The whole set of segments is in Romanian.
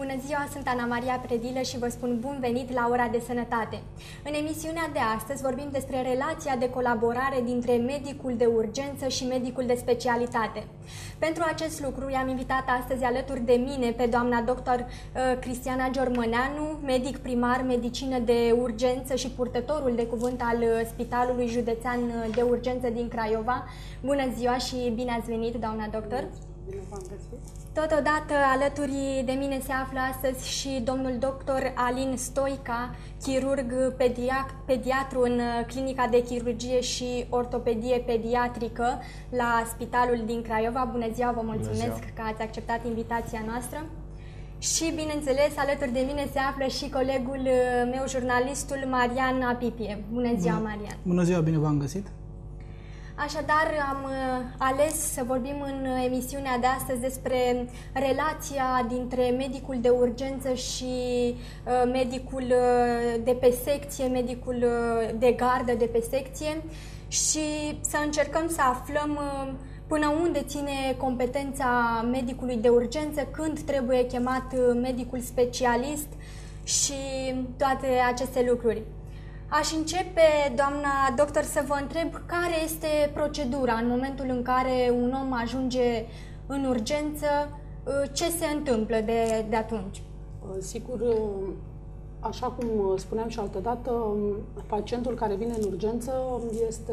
Bună ziua, sunt Ana Maria Predilă și vă spun bun venit la Ora de Sănătate. În emisiunea de astăzi vorbim despre relația de colaborare dintre medicul de urgență și medicul de specialitate. Pentru acest lucru i-am invitat astăzi alături de mine pe doamna doctor Cristiana Giormăneanu, medic primar medicină de urgență și purtătorul de cuvânt al Spitalului Județean de Urgență din Craiova. Bună ziua și bine ați venit, doamna doctor! Bine v-am găsit! Totodată alături de mine se află astăzi și domnul doctor Alin Stoica, chirurg pediatru în Clinica de Chirurgie și Ortopedie Pediatrică la Spitalul din Craiova. Bună ziua, vă mulțumesc că ați acceptat invitația noastră. Și, bineînțeles, alături de mine se află și colegul meu, jurnalistul Marian Apipie. Bună ziua, Marian! Bună ziua, bine v-am găsit! Așadar, am ales să vorbim în emisiunea de astăzi despre relația dintre medicul de urgență și medicul de pe secție, medicul de gardă de pe secție și să încercăm să aflăm până unde ține competența medicului de urgență, când trebuie chemat medicul specialist și toate aceste lucruri. Aș începe, doamna doctor, să vă întreb care este procedura în momentul în care un om ajunge în urgență, ce se întâmplă de atunci? Sigur, așa cum spuneam și altădată, pacientul care vine în urgență este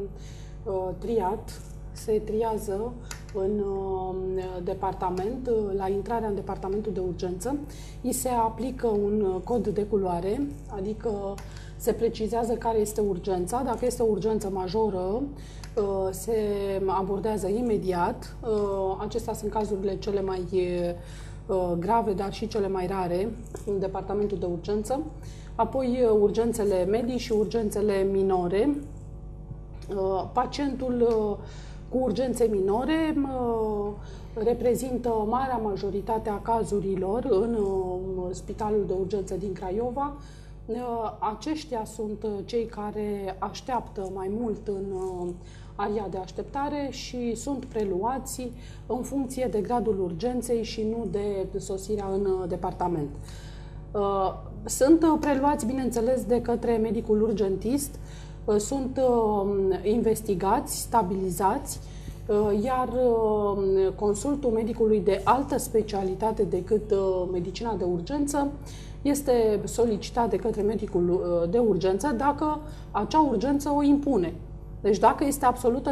triat, se triază în departament, la intrarea în departamentul de urgență, îi se aplică un cod de culoare, adică se precizează care este urgența. Dacă este o urgență majoră, se abordează imediat. Acestea sunt cazurile cele mai grave, dar și cele mai rare în departamentul de urgență. Apoi urgențele medii și urgențele minore. Pacientul cu urgențe minore reprezintă marea majoritate a cazurilor în Spitalul de Urgență din Craiova. Aceștia sunt cei care așteaptă mai mult în aria de așteptare și sunt preluați în funcție de gradul urgenței și nu de sosirea în departament. Sunt preluați, bineînțeles, de către medicul urgentist, sunt investigați, stabilizați, iar consultul medicului de altă specialitate decât medicina de urgență este solicitat de către medicul de urgență dacă acea urgență o impune. Deci dacă este absolut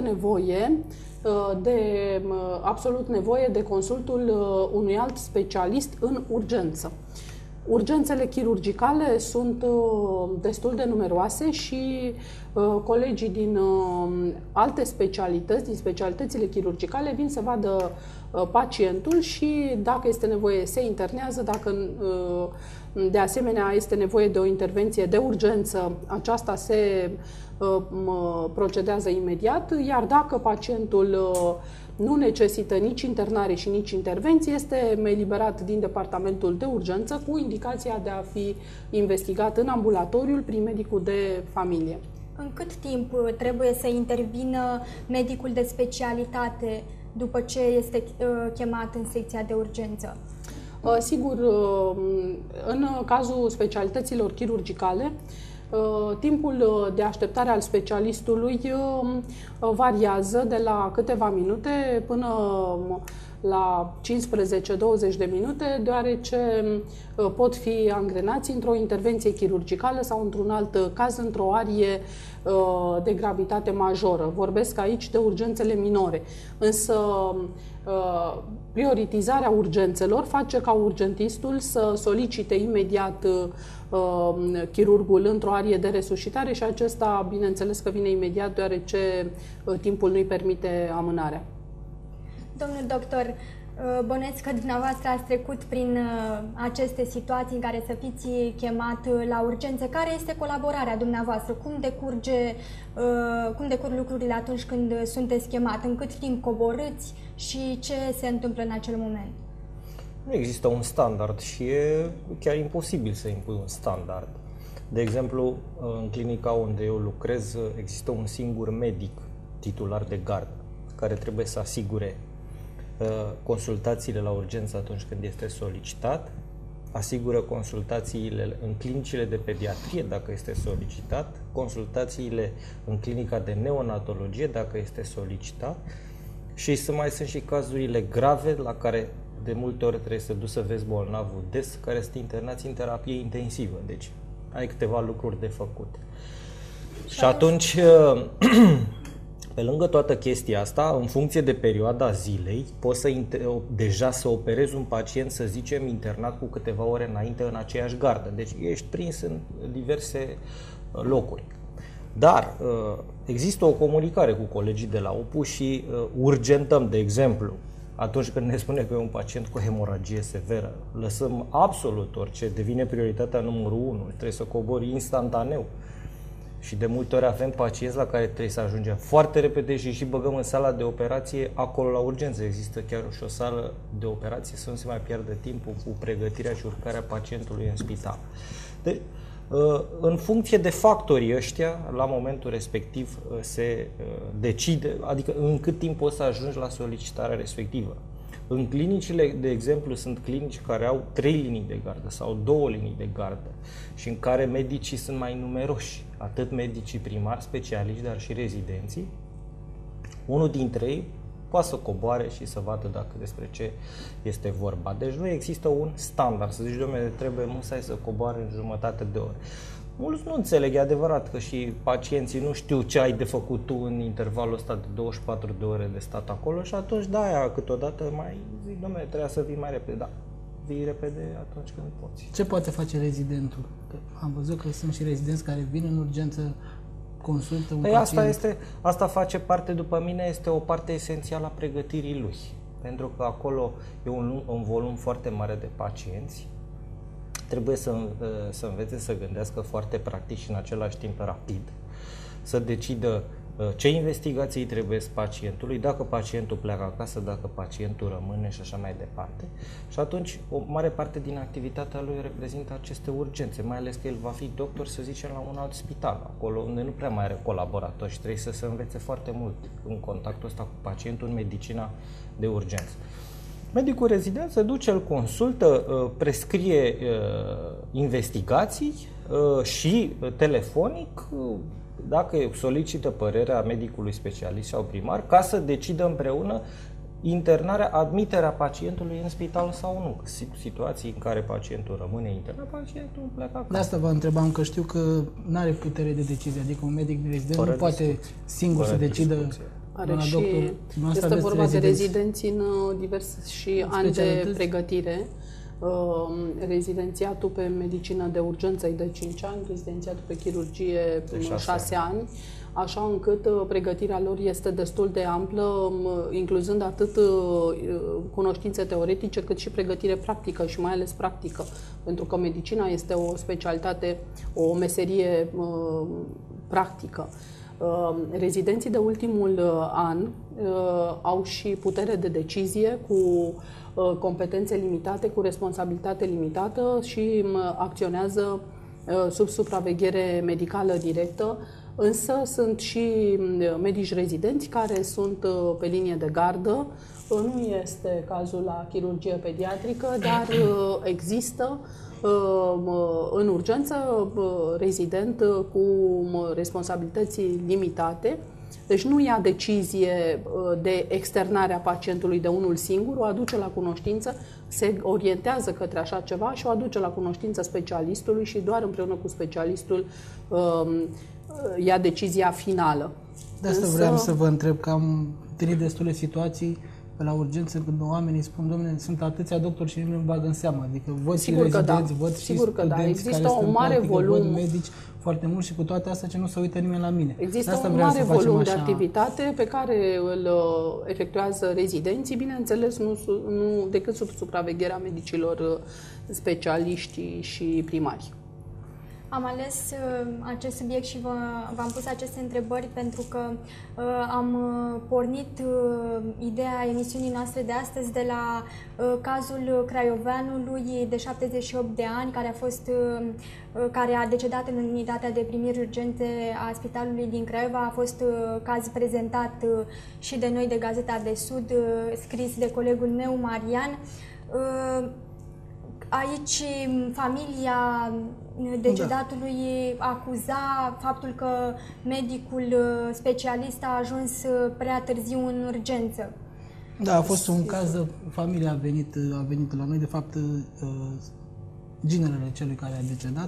nevoie de consultul unui alt specialist în urgență. Urgențele chirurgicale sunt destul de numeroase și colegii din alte specialități, din specialitățile chirurgicale, vin să vadă pacientul și dacă este nevoie se internează, dacă de asemenea este nevoie de o intervenție de urgență, aceasta se procedează imediat, iar dacă pacientul nu necesită nici internare și nici intervenție, este eliberat din departamentul de urgență cu indicația de a fi investigat în ambulatoriul prin medicul de familie. În cât timp trebuie să intervină medicul de specialitate după ce este chemat în secția de urgență? Sigur, în cazul specialităților chirurgicale, timpul de așteptare al specialistului variază de la câteva minute până la 15-20 de minute, deoarece pot fi angrenați într-o intervenție chirurgicală sau într-un alt caz, într-o arie de gravitate majoră. Vorbesc aici de urgențele minore, însă prioritizarea urgențelor face ca urgentistul să solicite imediat chirurgul într-o arie de resuscitare și acesta, bineînțeles că vine imediat, deoarece timpul nu-i permite amânarea. Domnul doctor, bănuiesc că dumneavoastră ați trecut prin aceste situații în care să fiți chemat la urgență. Care este colaborarea dumneavoastră? Cum decurg lucrurile atunci când sunteți chemat? În cât timp coborâți și ce se întâmplă în acel moment? Nu există un standard și e chiar imposibil să impui un standard. De exemplu, în clinica unde eu lucrez există un singur medic titular de gardă care trebuie să asigure consultațiile la urgență atunci când este solicitat asigură consultațiile în clinicile de pediatrie, dacă este solicitat, consultațiile în clinica de neonatologie, dacă este solicitat, și mai sunt și cazurile grave la care de multe ori trebuie să duci să vezi bolnavul des, care sunt internați în terapie intensivă. Deci ai câteva lucruri de făcut. Și atunci, pe lângă toată chestia asta, în funcție de perioada zilei, poți deja să operezi un pacient, să zicem, internat cu câteva ore înainte în aceeași gardă. Deci ești prins în diverse locuri. Dar există o comunicare cu colegii de la OPU și urgentăm, de exemplu, atunci când ne spune că e un pacient cu hemoragie severă, lăsăm absolut orice, devine prioritatea numărul 1, trebuie să cobori instantaneu. Și de multe ori avem pacienți la care trebuie să ajungem foarte repede și băgăm în sala de operație acolo la urgență. Există chiar și o sală de operație să nu se mai pierdă timpul cu pregătirea și urcarea pacientului în spital. Deci, în funcție de factorii ăștia, la momentul respectiv se decide, adică în cât timp poți să ajungi la solicitarea respectivă. În clinicile, de exemplu, sunt clinici care au 3 linii de gardă sau 2 linii de gardă și în care medicii sunt mai numeroși, atât medicii primari, specialiști, dar și rezidenții. Unul dintre ei poate să coboare și să vadă dacă despre ce este vorba. Deci nu există un standard, să zici, dom'le, trebuie musai să coboare în jumătate de oră. Mulți nu înțeleg, e adevărat că și pacienții nu știu ce ai de făcut tu în intervalul ăsta de 24 de ore de stat acolo și atunci de-aia câteodată mai zic, dom'le, trebuia să vii mai repede. Da, vii repede atunci când poți. Ce poate face rezidentul? Că am văzut că sunt și rezidenți care vin în urgență, consultă un pacient. Asta face parte, după mine, este o parte esențială a pregătirii lui. Pentru că acolo e un volum foarte mare de pacienți. Trebuie să învețe să gândească foarte practic și în același timp rapid, să decidă ce investigații trebuie pacientului, dacă pacientul pleacă acasă, dacă pacientul rămâne și așa mai departe. Și atunci o mare parte din activitatea lui reprezintă aceste urgențe, mai ales că el va fi doctor, să zicem, la un alt spital, acolo unde nu prea mai are colaboratori și trebuie să se învețe foarte mult în contactul ăsta cu pacientul în medicina de urgență. Medicul rezident se duce, îl consultă, prescrie investigații și telefonic, dacă solicită părerea medicului specialist sau primar, ca să decidă împreună admiterea pacientului în spital sau nu. Situații în care pacientul rămâne internat, pacientul pleacă acasă. De asta vă întrebam, că știu că nu are putere de decizie, adică un medic rezident nu poate singur să decidă. Are și este vorba de rezidenți în diverse și ani de pregătire. Rezidențiatul pe medicină de urgență e de 5 ani, rezidențiatul pe chirurgie 6 ani, așa încât pregătirea lor este destul de amplă, incluzând atât cunoștințe teoretice, cât și pregătire practică și mai ales practică, pentru că medicina este o specialitate, o meserie practică. Rezidenții de ultimul an au și putere de decizie cu competențe limitate, cu responsabilitate limitată și acționează sub supraveghere medicală directă, însă sunt și medici rezidenți care sunt pe linie de gardă. Nu este cazul la chirurgie pediatrică, dar există în urgență rezident cu responsabilități limitate. Deci nu ia decizie de externare a pacientului de unul singur, o aduce la cunoștință, se orientează către așa ceva și o aduce la cunoștință specialistului și doar împreună cu specialistul ia decizia finală. De asta vreau să vă întreb, că am întâlnit destule situații pe la urgență când oamenii spun, dom'le, sunt atâția doctori și nimeni nu bagă în seamă. Adică văd și rezidenți, văd și studenți există un mare volum, văd medici foarte mult și cu toate astea ce nu se uită nimeni la mine. Există un mare volum de activitate pe care îl efectuează rezidenții, bineînțeles, nu decât sub supravegherea medicilor specialiști și primari. Am ales acest subiect și v-am pus aceste întrebări pentru că am pornit ideea emisiunii noastre de astăzi de la cazul craioveanului de 78 de ani care a decedat în unitatea de primiri urgente a Spitalului din Craiova. A fost caz prezentat și de noi de Gazeta de Sud, scris de colegul meu, Marian. aici familia decedatului acuza faptul că medicul specialist a ajuns prea târziu în urgență. Da, a fost un caz, familia a venit la noi, de fapt, ginerele celui care a decedat.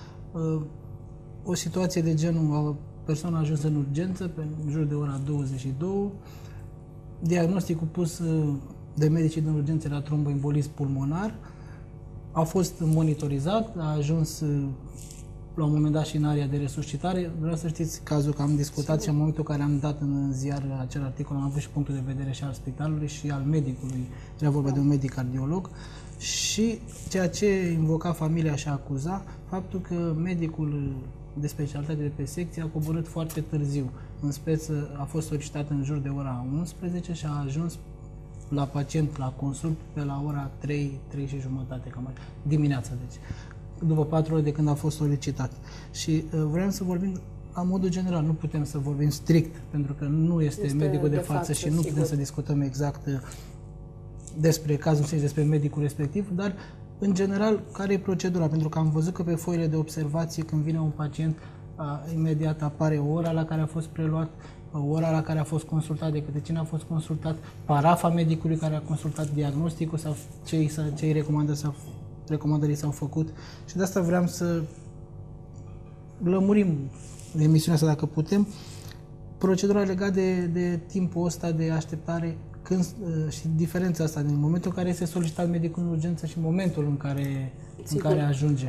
O situație de genul, persoana a ajuns în urgență, în jur de ora 22, diagnosticul pus de medicii din urgență era tromboembolism pulmonar, a fost monitorizat, a ajuns la un moment dat și în area de resuscitare. Vreau să știți cazul că am discutat și în momentul în care am dat în ziar acel articol, am avut și punctul de vedere și al spitalului și al medicului. Era vorba de un medic cardiolog și ceea ce invoca familia și acuza, faptul că medicul de specialitate de pe secție a coborât foarte târziu. În speță a fost solicitat în jur de ora 11 și a ajuns la pacient, la consult, pe la ora 3 și jumătate, cam așa, dimineața, deci, după 4 ore de când a fost solicitat. Și vreau să vorbim la modul general, nu putem să vorbim strict, pentru că nu este medicul de față și nu putem să discutăm exact despre cazul și despre medicul respectiv, dar în general, care e procedura? Pentru că am văzut că pe foile de observație, când vine un pacient, imediat apare ora la care a fost preluat, ora la care a fost consultat, de către cine a fost consultat, parafa medicului care a consultat diagnosticul sau ce recomandări s-au făcut. Și de asta vreau să lămurim emisiunea asta, dacă putem, procedura legată de timpul ăsta de așteptare și diferența asta din momentul în care este solicitat medicul în urgență și momentul în care ajunge.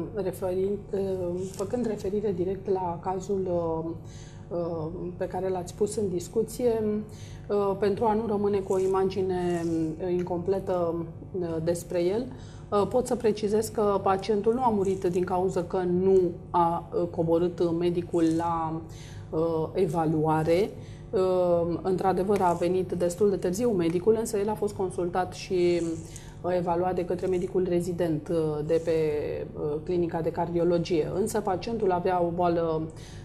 Făcând referire direct la cazul pe care l-ați pus în discuție, pentru a nu rămâne cu o imagine incompletă despre el, pot să precizez că pacientul nu a murit din cauza că nu a coborât medicul la evaluare. Într-adevăr, a venit destul de târziu medicul, însă el a fost consultat și evaluat de către medicul rezident de pe clinica de cardiologie. Însă pacientul avea o boală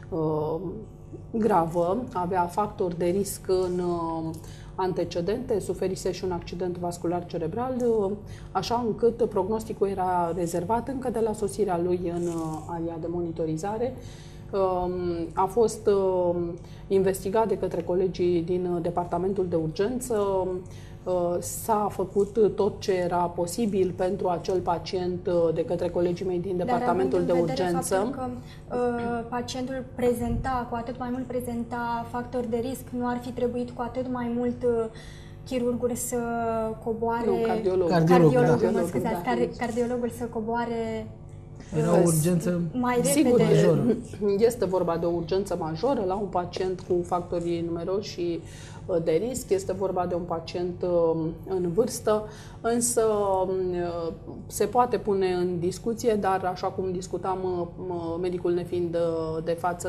gravă, avea factori de risc în antecedente, suferise și un accident vascular cerebral, așa încât prognosticul era rezervat încă de la sosirea lui în area de monitorizare. A fost investigat de către colegii din departamentul de urgență, s-a făcut tot ce era posibil pentru acel pacient de către colegii mei din departamentul de urgență. Că pacientul prezenta, cu atât mai mult prezenta factori de risc, nu ar fi trebuit cu atât mai mult chirurgul să coboare... Cardiologul să coboare... Era o urgență mai sigur, majoră. Este vorba de o urgență majoră la un pacient cu factorii numeroși și de risc. Este vorba de un pacient în vârstă, însă se poate pune în discuție, dar așa cum discutam, medicul nefiind de față,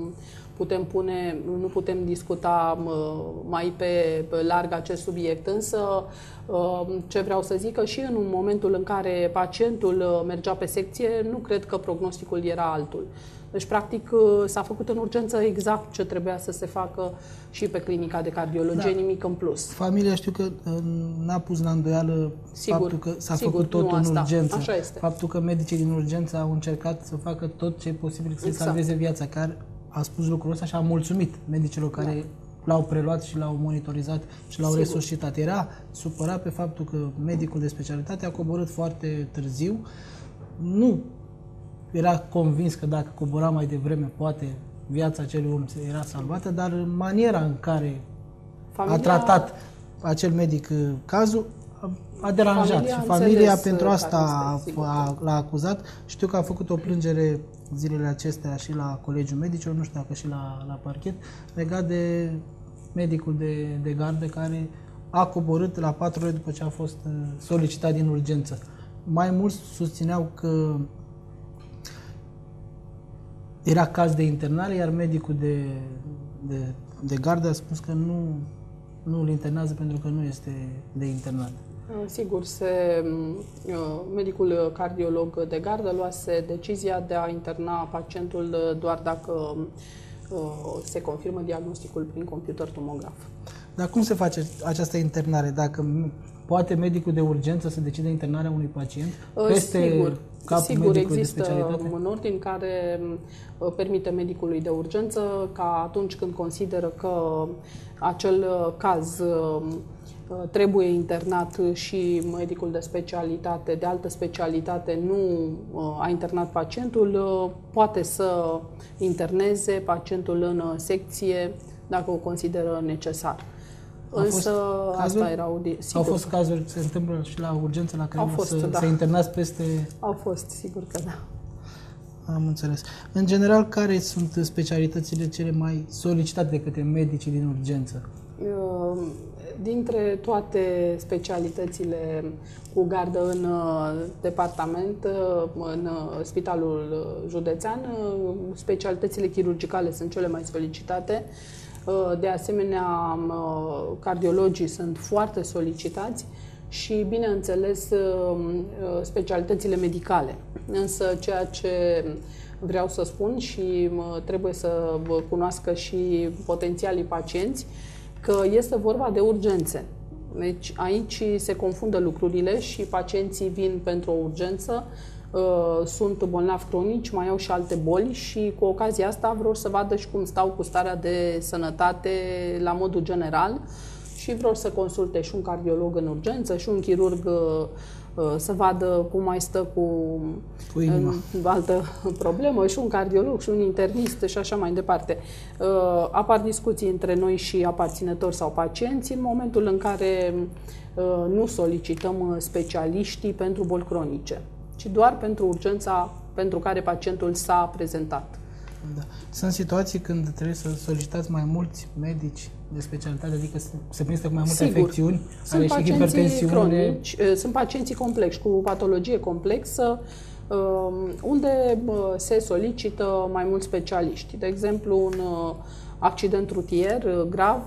nu putem discuta mai pe larg acest subiect. Însă ce vreau să zic că și în momentul în care pacientul mergea pe secție, nu cred că prognosticul era altul. Deci, practic, s-a făcut în urgență exact ce trebuia să se facă și pe clinica de cardiologie, nimic în plus. Familia știu că n-a pus la îndoială faptul că s-a făcut tot în urgență. Așa este. Faptul că medicii din urgență au încercat să facă tot ce e posibil să-i salveze viața, care a spus lucrul ăsta și a mulțumit medicilor care l-au preluat și l-au monitorizat și l-au resuscitat. Era supărat pe faptul că medicul de specialitate a coborât foarte târziu. Nu era convins că dacă cobora mai devreme, poate viața acelui om era salvată, dar maniera în care a tratat acel medic cazul a deranjat. Și familia pentru asta l-a acuzat. Știu că a făcut o plângere zilele acestea și la Colegiul Medicilor, nu știu dacă și la parchet, legat de medicul de gardă care a coborât la 4 ore după ce a fost solicitat din urgență. Mai mulți susțineau că era caz de internare, iar medicul de gardă a spus că nu îl internează pentru că nu este de internat. Sigur, medicul cardiolog de gardă luase decizia de a interna pacientul doar dacă se confirmă diagnosticul prin computer tomograf. Dar cum se face această internare? Dacă poate medicul de urgență să decide internarea unui pacient peste capul medicului de specialitate? Există un ordin care permite medicului de urgență ca atunci când consideră că acel caz trebuie internat și medicul de specialitate, de altă specialitate, nu a internat pacientul, poate să interneze pacientul în secție dacă o consideră necesar. Însă asta erau sigur. Au fost cazuri, se întâmplă și la urgență la care da. să internați peste... Au fost, sigur că da. Am înțeles. În general, care sunt specialitățile cele mai solicitate de către medicii din urgență? Dintre toate specialitățile cu gardă în departament, în spitalul județean, specialitățile chirurgicale sunt cele mai solicitate. De asemenea, cardiologii sunt foarte solicitați și, bineînțeles, specialitățile medicale. Însă, ceea ce vreau să spun și trebuie să cunoască și potențialii pacienți, că este vorba de urgențe. Deci aici se confundă lucrurile și pacienții vin pentru o urgență, sunt bolnavi cronici, mai au și alte boli și cu ocazia asta vor să vadă și cum stau cu starea de sănătate la modul general și vor să consulte și un cardiolog în urgență și un chirurg să vadă cum mai stă cu altă problemă și un cardiolog și un internist și așa mai departe. Apar discuții între noi și aparținători sau pacienți în momentul în care nu solicităm specialiștii pentru boli cronice, ci doar pentru urgența pentru care pacientul s-a prezentat. Da. Sunt situații când trebuie să solicitați mai mulți medici de specialitate, adică se prinde cu mai multe afecțiuni, are și hipertensiune. Cronici, sunt pacienții complexi, cu patologie complexă, unde se solicită mai mulți specialiști. De exemplu, un accident rutier grav,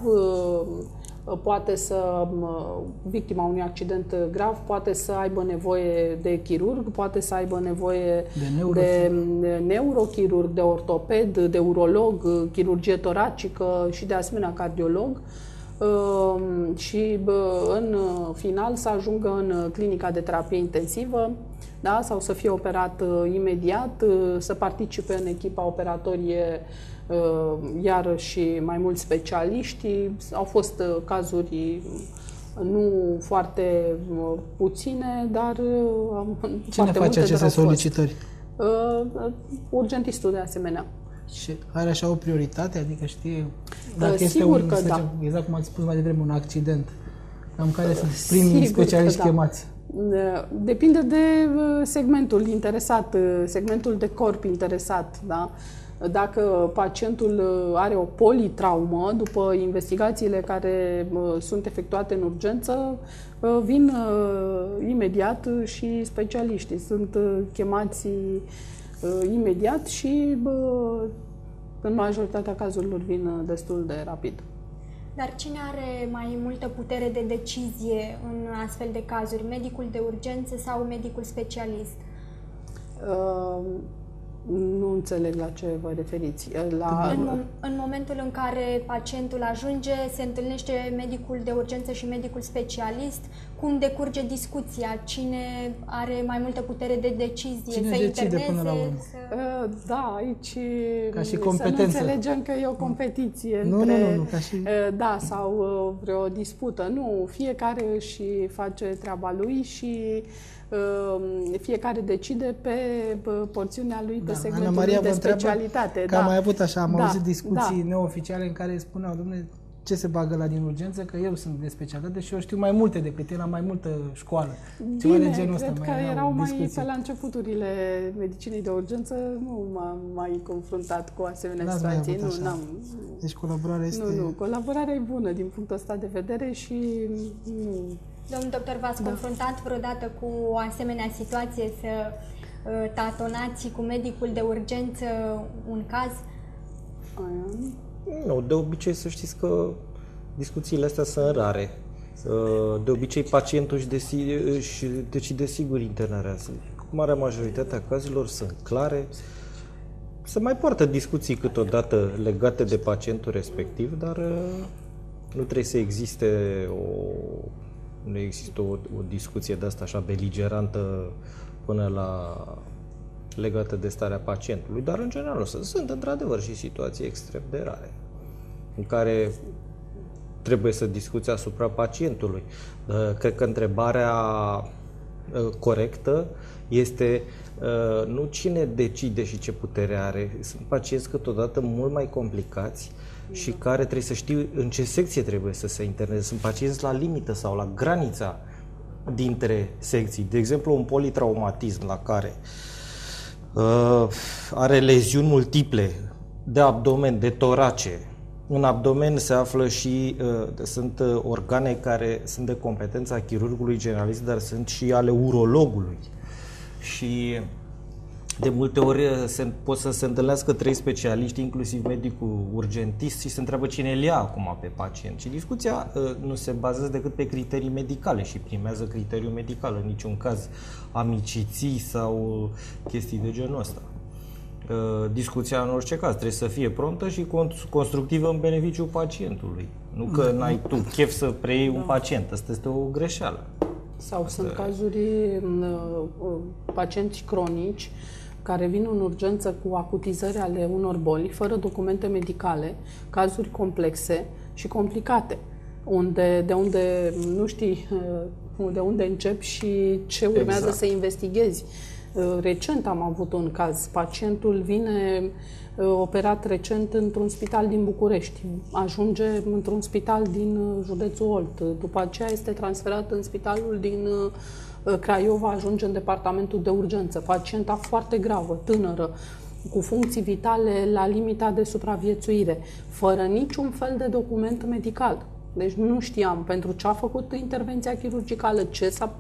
victima unui accident grav poate să aibă nevoie de chirurg, poate să aibă nevoie de neurochirurg, de ortoped, de urolog, chirurgie toracică și de asemenea cardiolog. Și în final să ajungă în clinica de terapie intensivă, da? Sau să fie operat imediat, să participe în echipa operatorie iarăși mai mulți specialiști. Au fost cazuri nu foarte puține, dar cine face aceste solicitări? Urgentistul de asemenea. Și are așa o prioritate? Adică știe dacă sigur este că da. Exact cum ați spus mai devreme, un accident, cam care sunt primii specialiști chemați? Depinde de segmentul interesat, segmentul de corp interesat, da? Dacă pacientul are o politraumă, după investigațiile care sunt efectuate în urgență, vin imediat și specialiștii. Sunt chemați imediat și în majoritatea cazurilor vin destul de rapid. Dar cine are mai multă putere de decizie în astfel de cazuri? Medicul de urgență sau medicul specialist? Nu înțeleg la ce vă referiți. În momentul în care pacientul ajunge, se întâlnește medicul de urgență și medicul specialist, cum decurge discuția? Cine are mai multă putere de decizie? Cine decide până la urmă? Da, aici ca și competență. Să nu înțelegem că e o competiție nu, între... Nu, ca și... Da, sau vreo dispută. Nu, fiecare își face treaba lui și fiecare decide pe porțiunea lui, pe segmentul lui de specialitate. Că am mai avut așa, am auzit discuții neoficiale în care spuneau, dom'le, ce se bagă la din urgență, că eu sunt de specialitate și eu știu mai multe decât el, am mai multă școală. Bine, de genul ăsta, cred că erau mai pe la începuturile medicinei de urgență, nu m-am mai confruntat cu asemenea situații. Nu, n-am. Deci colaborarea este... Nu, colaborarea e bună din punctul ăsta de vedere și nu... Domnul doctor, v-ați confruntat vreodată cu o asemenea situație, să tatonați cu medicul de urgență un caz? Nu, de obicei să știți că discuțiile astea sunt rare. De obicei pacientul își decide sigur internarea. Marea majoritate a cazurilor sunt clare. Se mai poartă discuții câteodată legate de pacientul respectiv, dar Nu trebuie să existe nu există o discuție de asta așa beligerantă până la legată de starea pacientului, dar în general sunt într-adevăr și situații extrem de rare în care trebuie să discuți asupra pacientului. Cred că întrebarea corectă este nu cine decide și ce putere are. Sunt pacienți câteodată mult mai complicați și care trebuie să știu în ce secție trebuie să se interneze. Sunt pacienți la limită sau la granița dintre secții. De exemplu, un politraumatism la care are leziuni multiple de abdomen, de torace. În abdomen se află și sunt organe care sunt de competența chirurgului generalist, dar sunt și ale urologului. Și de multe ori pot să se întâlnească 3 specialiști, inclusiv medicul urgentist, și se întreabă cine îl ia acum pe pacient. Și discuția nu se bazează decât pe criterii medicale și primează criteriul medical, în niciun caz amiciții sau chestii de genul ăsta. Discuția în orice caz trebuie să fie promptă și constructivă în beneficiul pacientului. Nu că n-ai tu chef să preiei un pacient. Asta este o greșeală. Sau sunt cazuri, pacienți cronici care vin în urgență cu acutizări ale unor boli, fără documente medicale, cazuri complexe și complicate, de unde nu știi de unde începi și ce urmează să investighezi. Recent am avut un caz. Pacientul vine operat recent într-un spital din București. Ajunge într-un spital din județul Olt. După aceea este transferat în spitalul din Craiova, ajunge în departamentul de urgență. Pacienta foarte gravă, tânără, cu funcții vitale la limita de supraviețuire, fără niciun fel de document medical. Deci nu știam pentru ce a făcut intervenția chirurgicală, ce s-a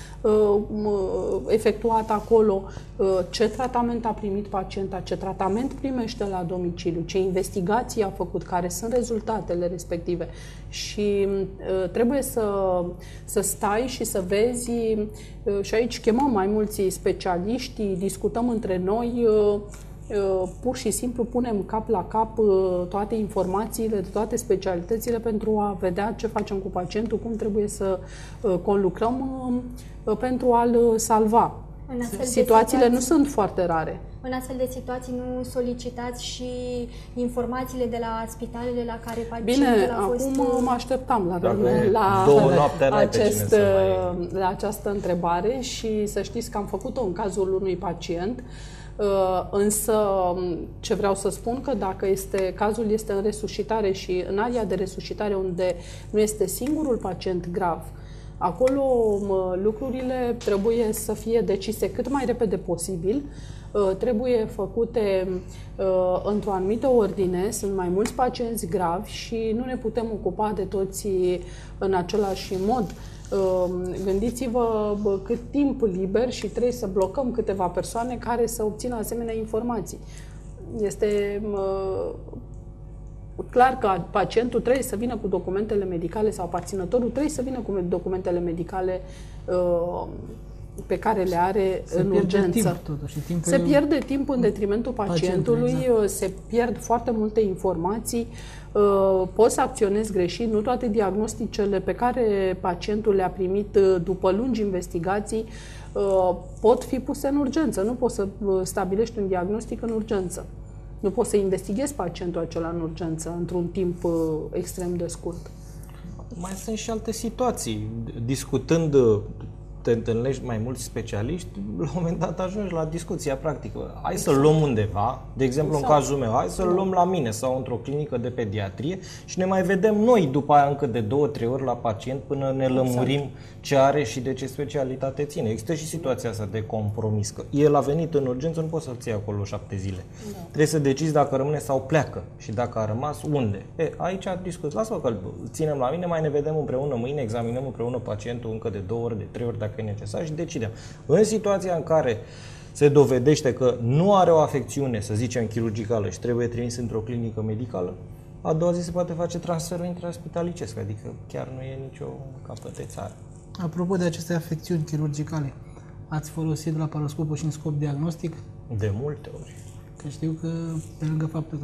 efectuat acolo, ce tratament a primit pacienta, ce tratament primește la domiciliu, ce investigații a făcut, care sunt rezultatele respective. Și trebuie să stai și să vezi, și aici chemăm mai mulți specialiști, discutăm între noi, pur și simplu punem cap la cap toate informațiile de toate specialitățile pentru a vedea ce facem cu pacientul, cum trebuie să conlucrăm pentru a-l salva. Situațiile nu sunt foarte rare. În astfel de situații nu solicitați și informațiile de la spitalele la care pacientul a fost... Bine, acum mă așteptam la această întrebare și să știți că am făcut-o în cazul unui pacient. Însă ce vreau să spun că dacă cazul este în resuscitare și în area de resuscitare unde nu este singurul pacient grav, acolo lucrurile trebuie să fie decise cât mai repede posibil, trebuie făcute într-o anumită ordine, sunt mai mulți pacienți gravi și nu ne putem ocupa de toți în același mod. Gândiți-vă cât timp liber și trebuie să blocăm câteva persoane care să obțină asemenea informații. Este clar că pacientul trebuie să vină cu documentele medicale sau aparținătorul trebuie să vină cu documentele medicale pe care le are în urgență. Se pierde timp în detrimentul pacientului, exact. Se pierd foarte multe informații, poți să acționezi greșit, nu toate diagnosticele pe care pacientul le-a primit după lungi investigații pot fi puse în urgență. Nu poți să stabilești un diagnostic în urgență. Nu poți să investighezi pacientul acela în urgență într-un timp extrem de scurt. Mai sunt și alte situații. Discutând, te întâlnești mai mulți specialiști, la un moment dat ajungi la discuția practică. Hai să-l luăm undeva, de exemplu în cazul meu, hai să-l luăm la mine sau într-o clinică de pediatrie și ne mai vedem noi după aia încă de 2-3 ori la pacient până ne lămurim ce are și de ce specialitate ține. Există și situația asta de compromis, că el a venit în urgență, nu poți să-l ții acolo 7 zile. Da. Trebuie să decizi dacă rămâne sau pleacă și dacă a rămas, unde. Aici discuți, lasă-mă că îl ținem la mine, mai ne vedem împreună mâine, examinăm împreună pacientul încă de 2 ori, de 3 ori dacă e necesar și decidem. În situația în care se dovedește că nu are o afecțiune, să zicem, chirurgicală și trebuie trimis într-o clinică medicală, a doua zi se poate face transferul intraspitalicesc, adică chiar nu e nicio capătețare. Apropo de aceste afecțiuni chirurgicale, ați folosit laparoscopul și în scop diagnostic? De multe ori. Că știu că, pe lângă faptul că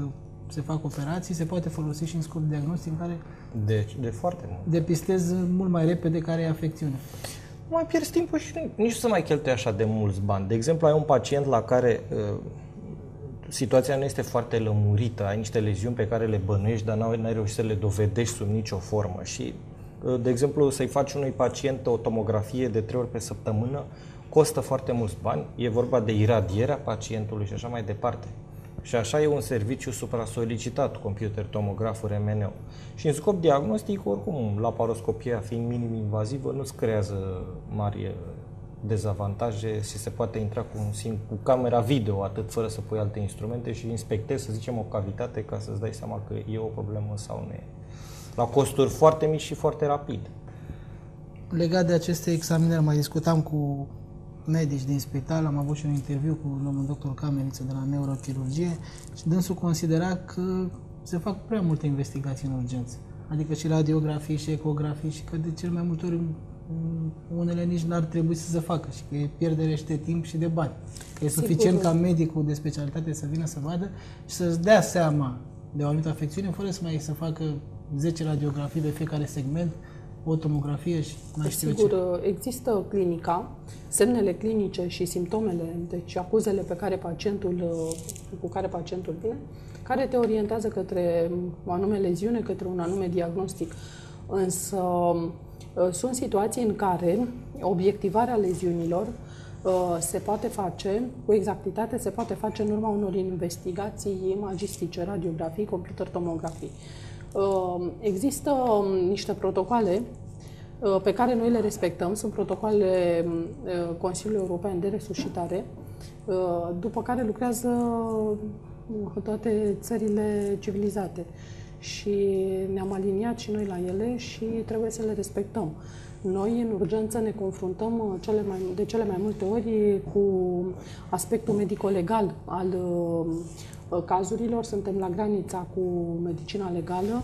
se fac operații, se poate folosi și în scop diagnostic în care De foarte mult. depistez mult mai repede care e afecțiunea. Mai pierzi timpul și nici nu să mai cheltui așa de mulți bani. De exemplu, ai un pacient la care situația nu este foarte lămurită, ai niște leziuni pe care le bănuiești, dar n-ai reușit să le dovedești sub nicio formă și, de exemplu, să-i faci unui pacient o tomografie de 3 ori pe săptămână costă foarte mulți bani, e vorba de iradierea pacientului și așa mai departe. Și așa e un serviciu supra-solicitat, computer, tomograful, MNO. Și în scop diagnostic, oricum, laparoscopia fiind minim-invazivă, nu-ți creează mari dezavantaje și se poate intra cu camera video, atât fără să pui alte instrumente și inspectezi, să zicem, o cavitate ca să-ți dai seama că e o problemă sau nu e. La costuri foarte mici și foarte rapid. Legat de aceste examinări, mai discutam cu medici din spital, am avut și un interviu cu domnul doctor Cameniță de la neurochirurgie și dânsul considera că se fac prea multe investigații în urgență. Adică și radiografii și ecografii și că de cel mai multe ori unele nici n-ar trebui să se facă și că e pierdere și de timp și de bani. Că e suficient ca medicul de specialitate să vină să vadă și să-ți dea seama de o anumită afecțiune fără să facă 10 radiografii de fiecare segment, o tomografie și mai știu ce. Sigur, există clinica, semnele clinice și simptomele, deci acuzele pe care cu care pacientul vine, care te orientează către o anume leziune, către un anume diagnostic. Însă sunt situații în care obiectivarea leziunilor se poate face, cu exactitate, se poate face în urma unor investigații imagistice, radiografii, computer tomografii. Există niște protocoale pe care noi le respectăm, sunt protocoalele Consiliului European de Resuscitare, după care lucrează toate țările civilizate. Și ne-am aliniat și noi la ele și trebuie să le respectăm. Noi, în urgență, ne confruntăm de cele mai multe ori cu aspectul medico-legal al cazurilor. Suntem la granița cu medicina legală.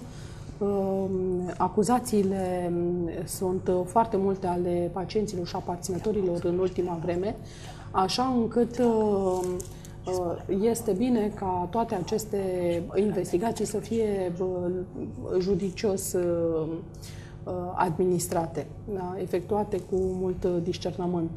Acuzațiile sunt foarte multe ale pacienților și aparținătorilor în ultima vreme, așa încât este bine ca toate aceste investigații să fie judicios administrate, da? Efectuate cu mult discernământ.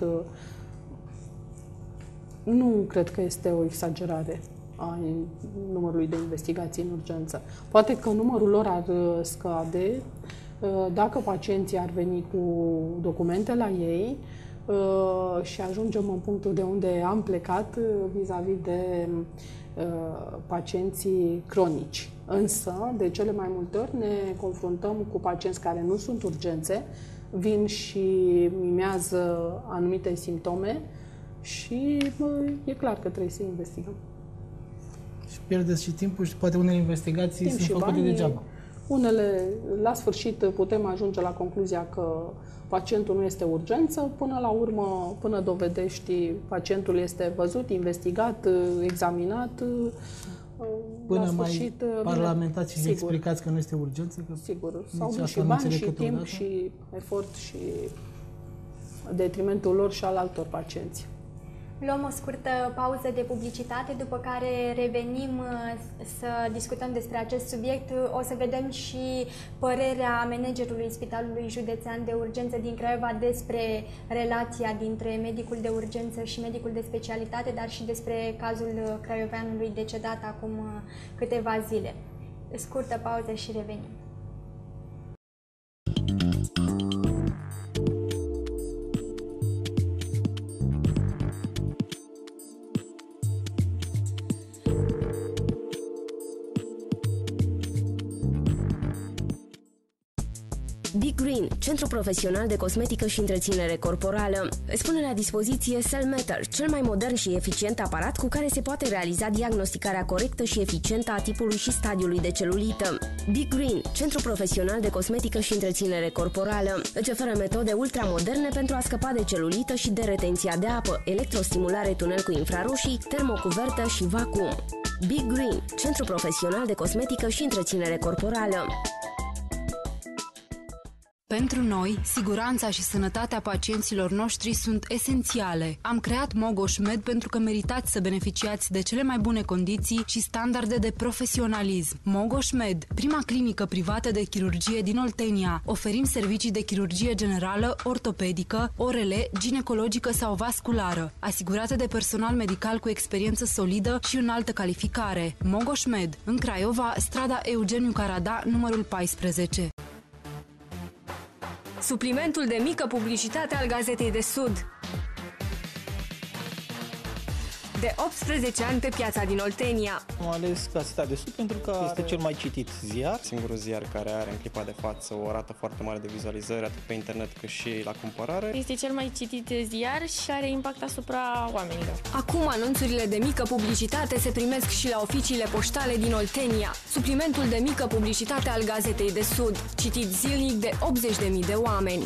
Nu cred că este o exagerare a numărului de investigații în urgență. Poate că numărul lor ar scade dacă pacienții ar veni cu documente la ei și ajungem în punctul de unde am plecat vis-a-vis de pacienții cronici. Însă, de cele mai multe ori ne confruntăm cu pacienți care nu sunt urgențe, vin și mimează anumite simptome și e clar că trebuie să investigăm. Și pierdeți și timpul și poate unele investigații sunt făcute degeaba. Unele, la sfârșit, putem ajunge la concluzia că pacientul nu este urgență, până la urmă, până dovedești, pacientul este văzut, investigat, examinat. Până mai parlamentați și explicați că nu este urgență? Că sigur, s-au dus și bani și timp și efort și detrimentul lor și al altor pacienți. Luăm o scurtă pauză de publicitate, după care revenim să discutăm despre acest subiect. O să vedem și părerea managerului Spitalului Județean de Urgență din Craiova despre relația dintre medicul de urgență și medicul de specialitate, dar și despre cazul craioveanului decedat acum câteva zile. Scurtă pauză și revenim. Big Green, centru profesional de cosmetică și întreținere corporală, îți pune la dispoziție Cellmeter, cel mai modern și eficient aparat cu care se poate realiza diagnosticarea corectă și eficientă a tipului și stadiului de celulită. Big Green, centru profesional de cosmetică și întreținere corporală, îți oferă metode ultramoderne pentru a scăpa de celulită și de retenția de apă, electrostimulare tunel cu infraroșii, termocuvertă și vacuum. Big Green, centru profesional de cosmetică și întreținere corporală. Pentru noi, siguranța și sănătatea pacienților noștri sunt esențiale. Am creat Mogoș Med pentru că meritați să beneficiați de cele mai bune condiții și standarde de profesionalism. Mogoș Med, prima clinică privată de chirurgie din Oltenia. Oferim servicii de chirurgie generală, ortopedică, ORL, ginecologică sau vasculară, asigurate de personal medical cu experiență solidă și înaltă calificare. Mogoș Med, în Craiova, strada Eugeniu Carada, numărul 14. Suplimentul de mică publicitate al Gazetei de Sud. De 18 ani pe piața din Oltenia. Am ales Gazeta de Sud pentru că este cel mai citit ziar. Singurul ziar care are în clipa de față o rată foarte mare de vizualizări, atât pe internet cât și la cumpărare. Este cel mai citit ziar și are impact asupra oamenilor. Acum anunțurile de mică publicitate se primesc și la oficiile poștale din Oltenia. Suplimentul de mică publicitate al Gazetei de Sud, citit zilnic de 80.000 de oameni.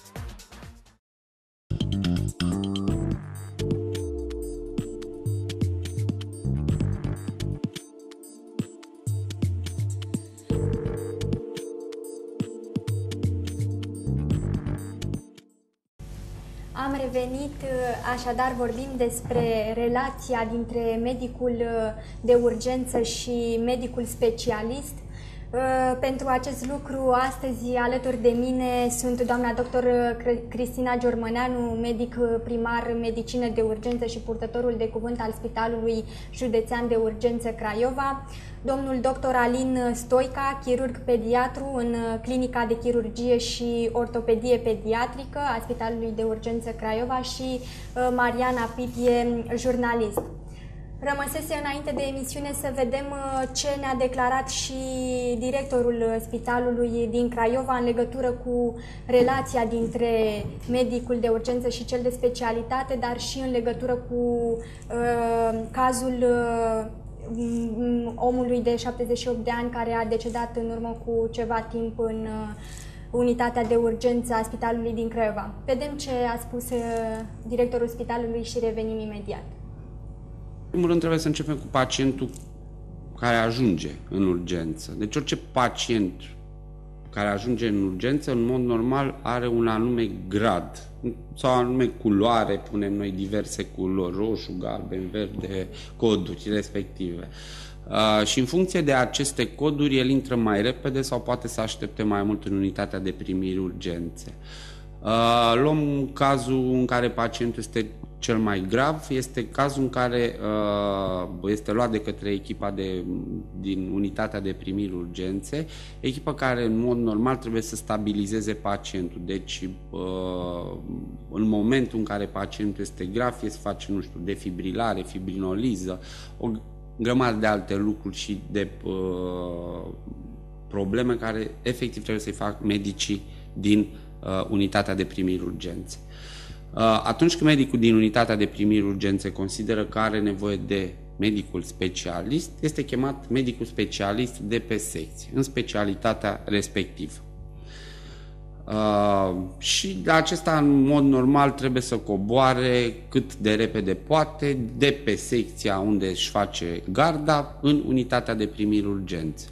Am revenit, așadar vorbim despre relația dintre medicul de urgență și medicul specialist. Pentru acest lucru, astăzi alături de mine sunt doamna doctor Cristina Giormăneanu, medic primar medicină de urgență și purtătorul de cuvânt al Spitalului Județean de Urgență Craiova, domnul dr. Alin Stoica, chirurg pediatru în Clinica de Chirurgie și Ortopedie Pediatrică a Spitalului de Urgență Craiova și Mariana Pipie, jurnalist. Rămăsese înainte de emisiune să vedem ce ne-a declarat și directorul Spitalului din Craiova în legătură cu relația dintre medicul de urgență și cel de specialitate, dar și în legătură cu cazul omului de 78 de ani care a decedat în urmă cu ceva timp în unitatea de urgență a Spitalului din Craiova. Vedem ce a spus directorul Spitalului și revenim imediat. În primul rând trebuie să începem cu pacientul care ajunge în urgență. Deci orice pacient care ajunge în urgență, în mod normal, are un anume grad sau o anume culoare, punem noi diverse culori, roșu, galben, verde, coduri respective. Și în funcție de aceste coduri, el intră mai repede sau poate să aștepte mai mult în unitatea de primiri urgențe. Luăm cazul în care pacientul este cel mai grav, este cazul în care este luat de către echipa din unitatea de primiri urgențe, echipa care în mod normal trebuie să stabilizeze pacientul. Deci în momentul în care pacientul este grav, se face, nu știu, defibrilare, fibrinoliză, o grămadă de alte lucruri și de probleme care efectiv trebuie să-i fac medicii din unitatea de primiri urgențe. Atunci când medicul din unitatea de primiri urgențe consideră că are nevoie de medicul specialist, este chemat medicul specialist de pe secție, în specialitatea respectivă. Și acesta, în mod normal, trebuie să coboare cât de repede poate de pe secția unde își face garda în unitatea de primiri urgențe.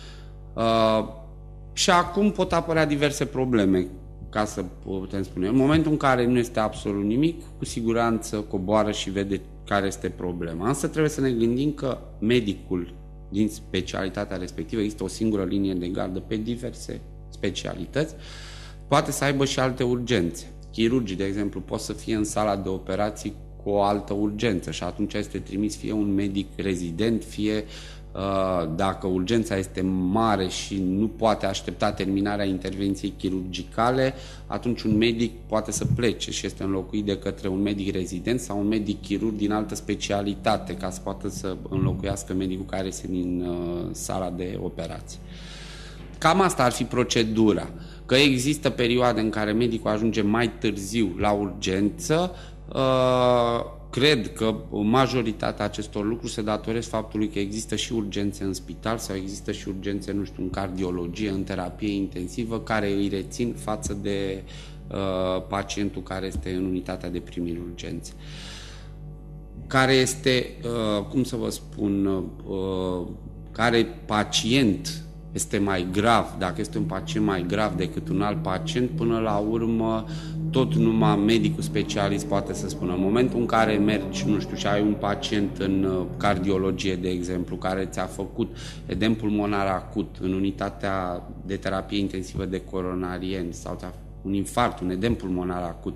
Și acum pot apărea diverse probleme, ca să putem spune. În momentul în care nu este absolut nimic, cu siguranță coboară și vede care este problema. Însă trebuie să ne gândim că medicul din specialitatea respectivă, există o singură linie de gardă pe diverse specialități, poate să aibă și alte urgențe. Chirurgii, de exemplu, pot să fie în sala de operații cu o altă urgență și atunci este trimis fie un medic rezident, fie dacă urgența este mare și nu poate aștepta terminarea intervenției chirurgicale, atunci un medic poate să plece și este înlocuit de către un medic rezident sau un medic chirurg din altă specialitate, ca să poată să înlocuiască medicul care este din sala de operații. Cam asta ar fi procedura. Că există perioade în care medicul ajunge mai târziu la urgență, cred că majoritatea acestor lucruri se datoresc faptului că există și urgențe în spital sau există și urgențe, nu știu, în cardiologie, în terapie intensivă, care îi rețin față de pacientul care este în unitatea de primiri urgențe. Care este, cum să vă spun, care pacient este mai grav, dacă este un pacient mai grav decât un alt pacient, până la urmă tot numai medicul specialist poate să spună. În momentul în care mergi, nu știu, și ai un pacient în cardiologie, de exemplu, care ți-a făcut edem pulmonar acut în unitatea de terapie intensivă de coronarieni sau ți-a un infarct, un edem pulmonar acut,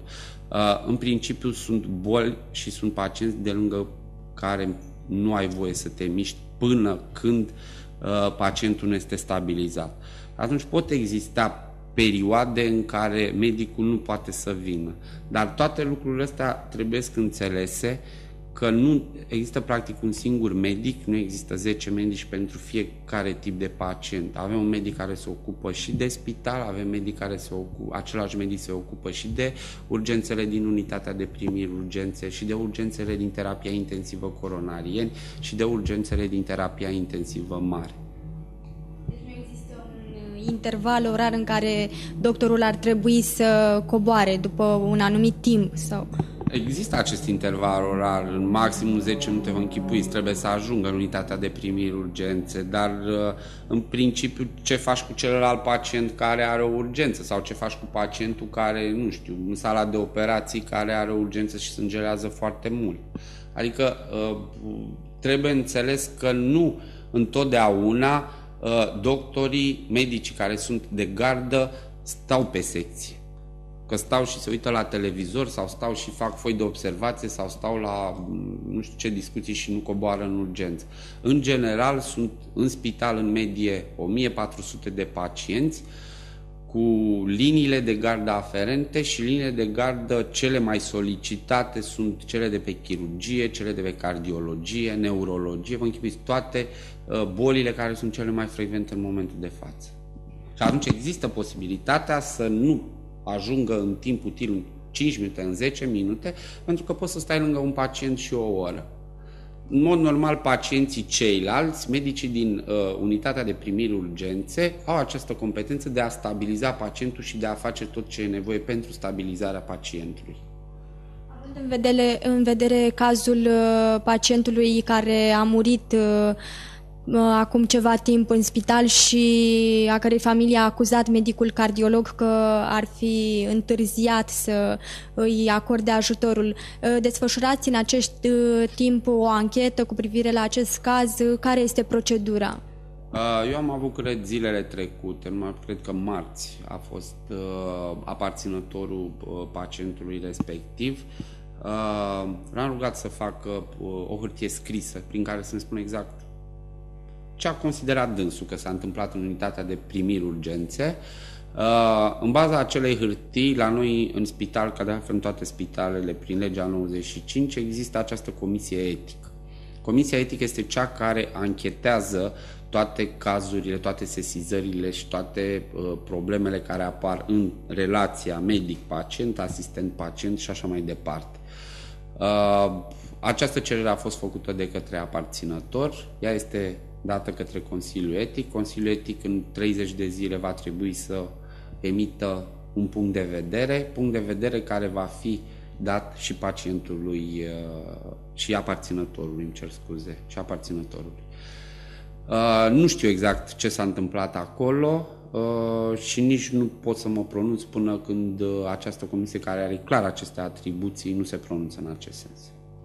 în principiu sunt boli și sunt pacienți de lângă care nu ai voie să te miști până când pacientul nu este stabilizat. Atunci pot exista perioade în care medicul nu poate să vină. Dar toate lucrurile astea trebuie să înțelese că nu există practic un singur medic, nu există 10 medici pentru fiecare tip de pacient. Avem un medic care se ocupă și de spital, avem medic care același medic se ocupă și de urgențele din unitatea de primiri urgențe și de urgențele din terapia intensivă coronarieni și de urgențele din terapia intensivă mare. Deci nu există un interval orar în care doctorul ar trebui să coboare după un anumit timp sau... Există acest interval orar, în maximum 10 minute, vă închipuiți, trebuie să ajungă în unitatea de primiri urgențe, dar în principiu ce faci cu celălalt pacient care are o urgență sau ce faci cu pacientul care, nu știu, în sala de operații care are o urgență și sângelează foarte mult. Adică trebuie înțeles că nu întotdeauna doctorii, medicii care sunt de gardă stau pe secție. Că stau și se uită la televizor sau stau și fac foi de observație sau stau la nu știu ce discuții și nu coboară în urgență. În general sunt în spital în medie 1400 de pacienți cu liniile de gardă aferente și liniile de gardă cele mai solicitate sunt cele de pe chirurgie, cele de pe cardiologie, neurologie, vă închipuiți toate bolile care sunt cele mai frecvente în momentul de față. Și atunci există posibilitatea să nu ajungă în timp util în 5 minute, în 10 minute, pentru că poți să stai lângă un pacient și o oră. În mod normal, pacienții ceilalți, medicii din unitatea de primiri urgențe, au această competență de a stabiliza pacientul și de a face tot ce e nevoie pentru stabilizarea pacientului. Având în vedere cazul pacientului care a murit acum ceva timp în spital și a cărei familie a acuzat medicul cardiolog că ar fi întârziat să îi acorde ajutorul. Desfășurați în acest timp o anchetă cu privire la acest caz? Care este procedura? Eu am avut, cred, zilele trecute, cred că marți a fost aparținătorul pacientului respectiv. L-am rugat să facă o hârtie scrisă prin care să-mi spună exact ce a considerat dânsul că s-a întâmplat în unitatea de primiri urgențe. În baza acelei hârtii, la noi în spital, ca de altfel în toate spitalele, prin legea 95, există această comisie etică. Comisia etică este cea care anchetează toate cazurile, toate sesizările și toate problemele care apar în relația medic-pacient, asistent-pacient și așa mai departe. Această cerere a fost făcută de către aparținător, ea este dată către Consiliul Etic. Consiliul Etic în 30 de zile va trebui să emită un punct de vedere care va fi dat și pacientului și aparținătorului, și aparținătorului. Nu știu exact ce s-a întâmplat acolo și nici nu pot să mă pronunț până când această comisie, care are clar aceste atribuții, nu se pronunță în acest sens.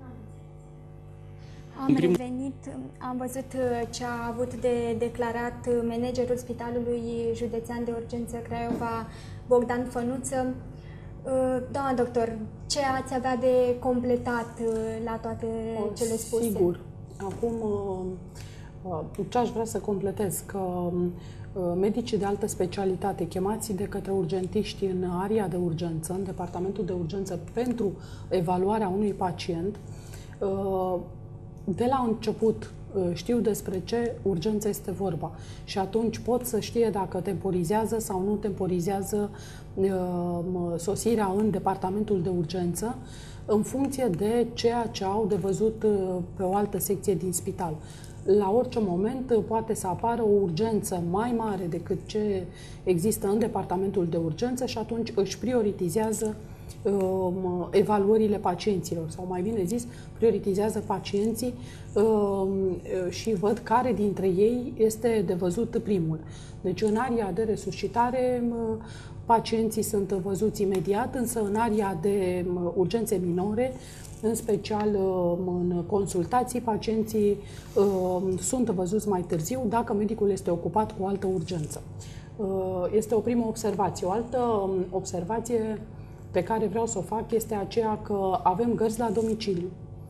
Am revenit, am văzut ce a avut de declarat managerul Spitalului Județean de Urgență Craiova, Bogdan Fănuță. Doamna doctor, ce ați avea de completat la toate cele spuse? Sigur. Acum, ce aș vrea să completez, că medicii de altă specialitate chemați de către urgentiști în area de urgență, în departamentul de urgență, pentru evaluarea unui pacient, de la început știu despre ce urgență este vorba și atunci pot să știe dacă temporizează sau nu temporizează sosirea în departamentul de urgență în funcție de ceea ce au de văzut pe o altă secție din spital. la orice moment poate să apară o urgență mai mare decât ce există în departamentul de urgență și atunci își prioritizează evaluările pacienților, sau mai bine zis, prioritizează pacienții și văd care dintre ei este de văzut primul. Deci în aria de resuscitare pacienții sunt văzuți imediat, însă în aria de urgențe minore, în special în consultații, pacienții sunt văzuți mai târziu dacă medicul este ocupat cu o altă urgență. Este o primă observație. O altă observație pe care vreau să o fac este aceea că avem gărzi la domiciliu.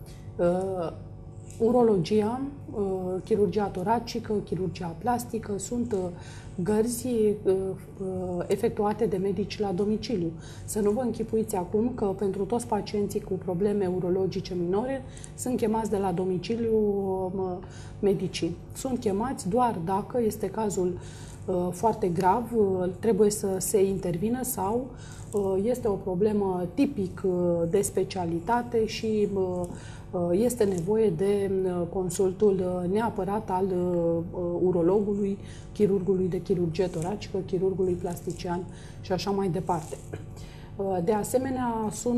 Urologia, chirurgia toracică, chirurgia plastică sunt gărzi efectuate de medici la domiciliu. Să nu vă închipuiți acum că pentru toți pacienții cu probleme urologice minore sunt chemați de la domiciliu medicii. Sunt chemați doar dacă este cazul foarte grav, trebuie să se intervină sau este o problemă tipic de specialitate și este nevoie de consultul neapărat al urologului, chirurgului de chirurgie toracică, chirurgului plastician și așa mai departe. De asemenea,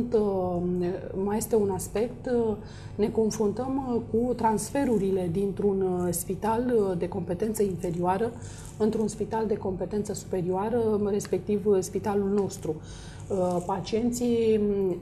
mai este un aspect, ne confruntăm cu transferurile dintr-un spital de competență inferioară într-un spital de competență superioară, respectiv spitalul nostru. Pacienții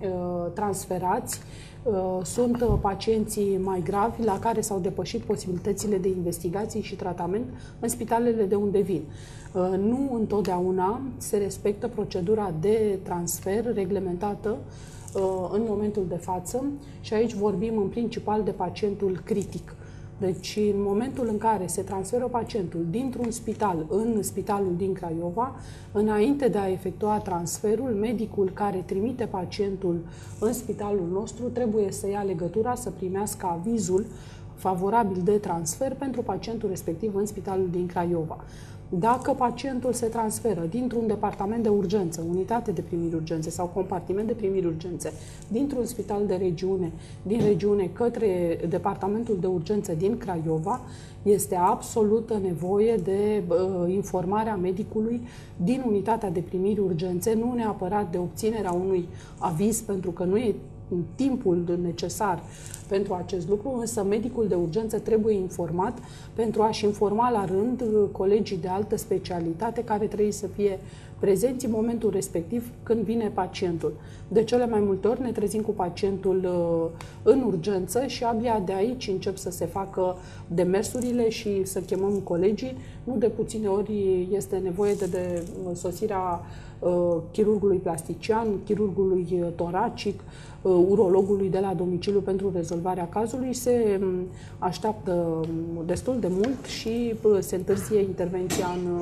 transferați sunt pacienții mai gravi la care s-au depășit posibilitățile de investigații și tratament în spitalele de unde vin. Nu întotdeauna se respectă procedura de transfer reglementată în momentul de față și aici vorbim în principal de pacientul critic. Deci, în momentul în care se transferă pacientul dintr-un spital în spitalul din Craiova, înainte de a efectua transferul, medicul care trimite pacientul în spitalul nostru trebuie să ia legătura, să primească avizul favorabil de transfer pentru pacientul respectiv în spitalul din Craiova. Dacă pacientul se transferă dintr-un departament de urgență, unitate de primiri urgențe sau compartiment de primiri urgențe, dintr-un spital de regiune, din regiune către departamentul de urgență din Craiova, este absolută nevoie de informarea medicului din unitatea de primiri urgențe, nu neapărat de obținerea unui aviz, pentru că nu e timpul necesar pentru acest lucru, însă medicul de urgență trebuie informat pentru a-și informa la rând colegii de altă specialitate care trebuie să fie prezenți în momentul respectiv când vine pacientul. De cele mai multe ori ne trezim cu pacientul în urgență și abia de aici încep să se facă demersurile și să chemăm colegii. Nu de puține ori este nevoie de sosirea chirurgului plastician, chirurgului toracic, urologului de la domiciliu pentru rezolvarea cazului. Se așteaptă destul de mult și se întârzie intervenția în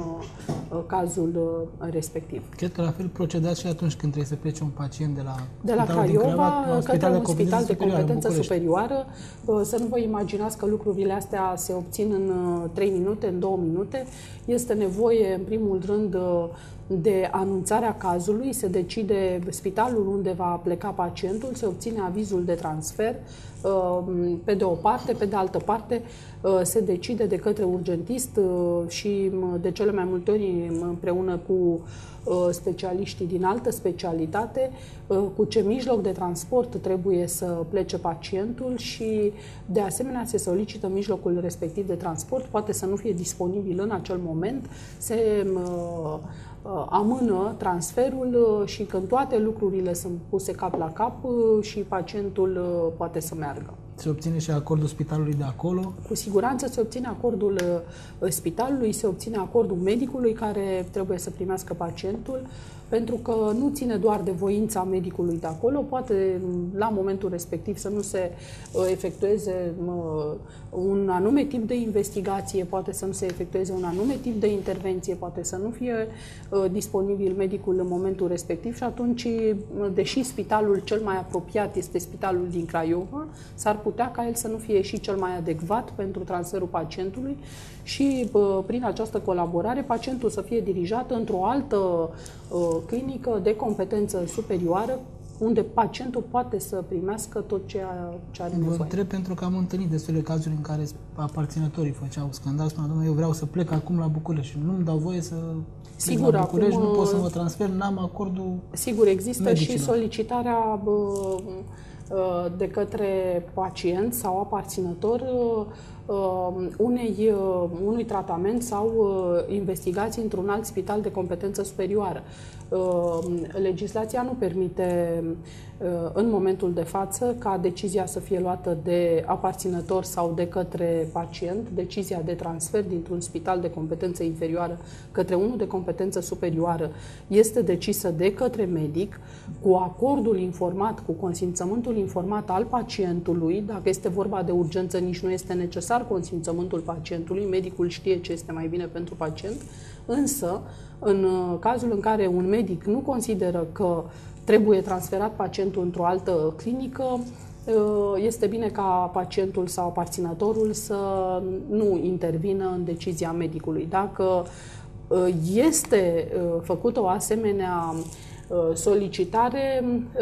cazul respectiv. Cred că la fel procedați și atunci când trebuie să plece un pacient de la Craiova către un spital de competență superioară. Să nu vă imaginați că lucrurile astea se obțin în 3 minute, în 2 minute. Este nevoie, în primul rând, de anunțarea cazului, se decide spitalul unde va pleca pacientul, se obține avizul de transfer pe de o parte, pe de altă parte se decide de către urgentist și de cele mai multe ori împreună cu specialiștii din altă specialitate, cu ce mijloc de transport trebuie să plece pacientul și de asemenea se solicită mijlocul respectiv de transport, poate să nu fie disponibil în acel moment, se amână transferul și când toate lucrurile sunt puse cap la cap și pacientul poate să meargă. Se obține și acordul spitalului de acolo? Cu siguranță se obține acordul spitalului, se obține acordul medicului care trebuie să primească pacientul, pentru că nu ține doar de voința medicului de acolo, poate la momentul respectiv să nu se efectueze un anume tip de investigație, poate să nu se efectueze un anume tip de intervenție, poate să nu fie disponibil medicul în momentul respectiv și atunci, deși spitalul cel mai apropiat este spitalul din Craiova, s-ar putea ca el să nu fie și cel mai adecvat pentru transferul pacientului și prin această colaborare pacientul să fie dirijat într-o altă clinică de competență superioară unde pacientul poate să primească tot ceea ce are nevoie. Vă întreb pentru că am întâlnit destule cazuri în care aparținătorii făceau scandal, spuneau, domnule, eu vreau să plec acum la București și nu-mi dau voie să plec la București, acum, nu pot să mă transfer, n-am acordul. Sigur, există medicilor. Și solicitarea de către pacient sau aparținător unui tratament sau investigații într-un alt spital de competență superioară. Legislația nu permite în momentul de față ca decizia să fie luată de aparținător sau de către pacient, decizia de transfer dintr-un spital de competență inferioară către unul de competență superioară este decisă de către medic cu acordul informat, cu consimțământul informat al pacientului. Dacă este vorba de urgență, nici nu este necesar consimțământul pacientului, medicul știe ce este mai bine pentru pacient, însă în cazul în care un medic nu consideră că trebuie transferat pacientul într-o altă clinică, este bine ca pacientul sau aparținătorul să nu intervină în decizia medicului. Dacă este făcută o asemenea solicitare,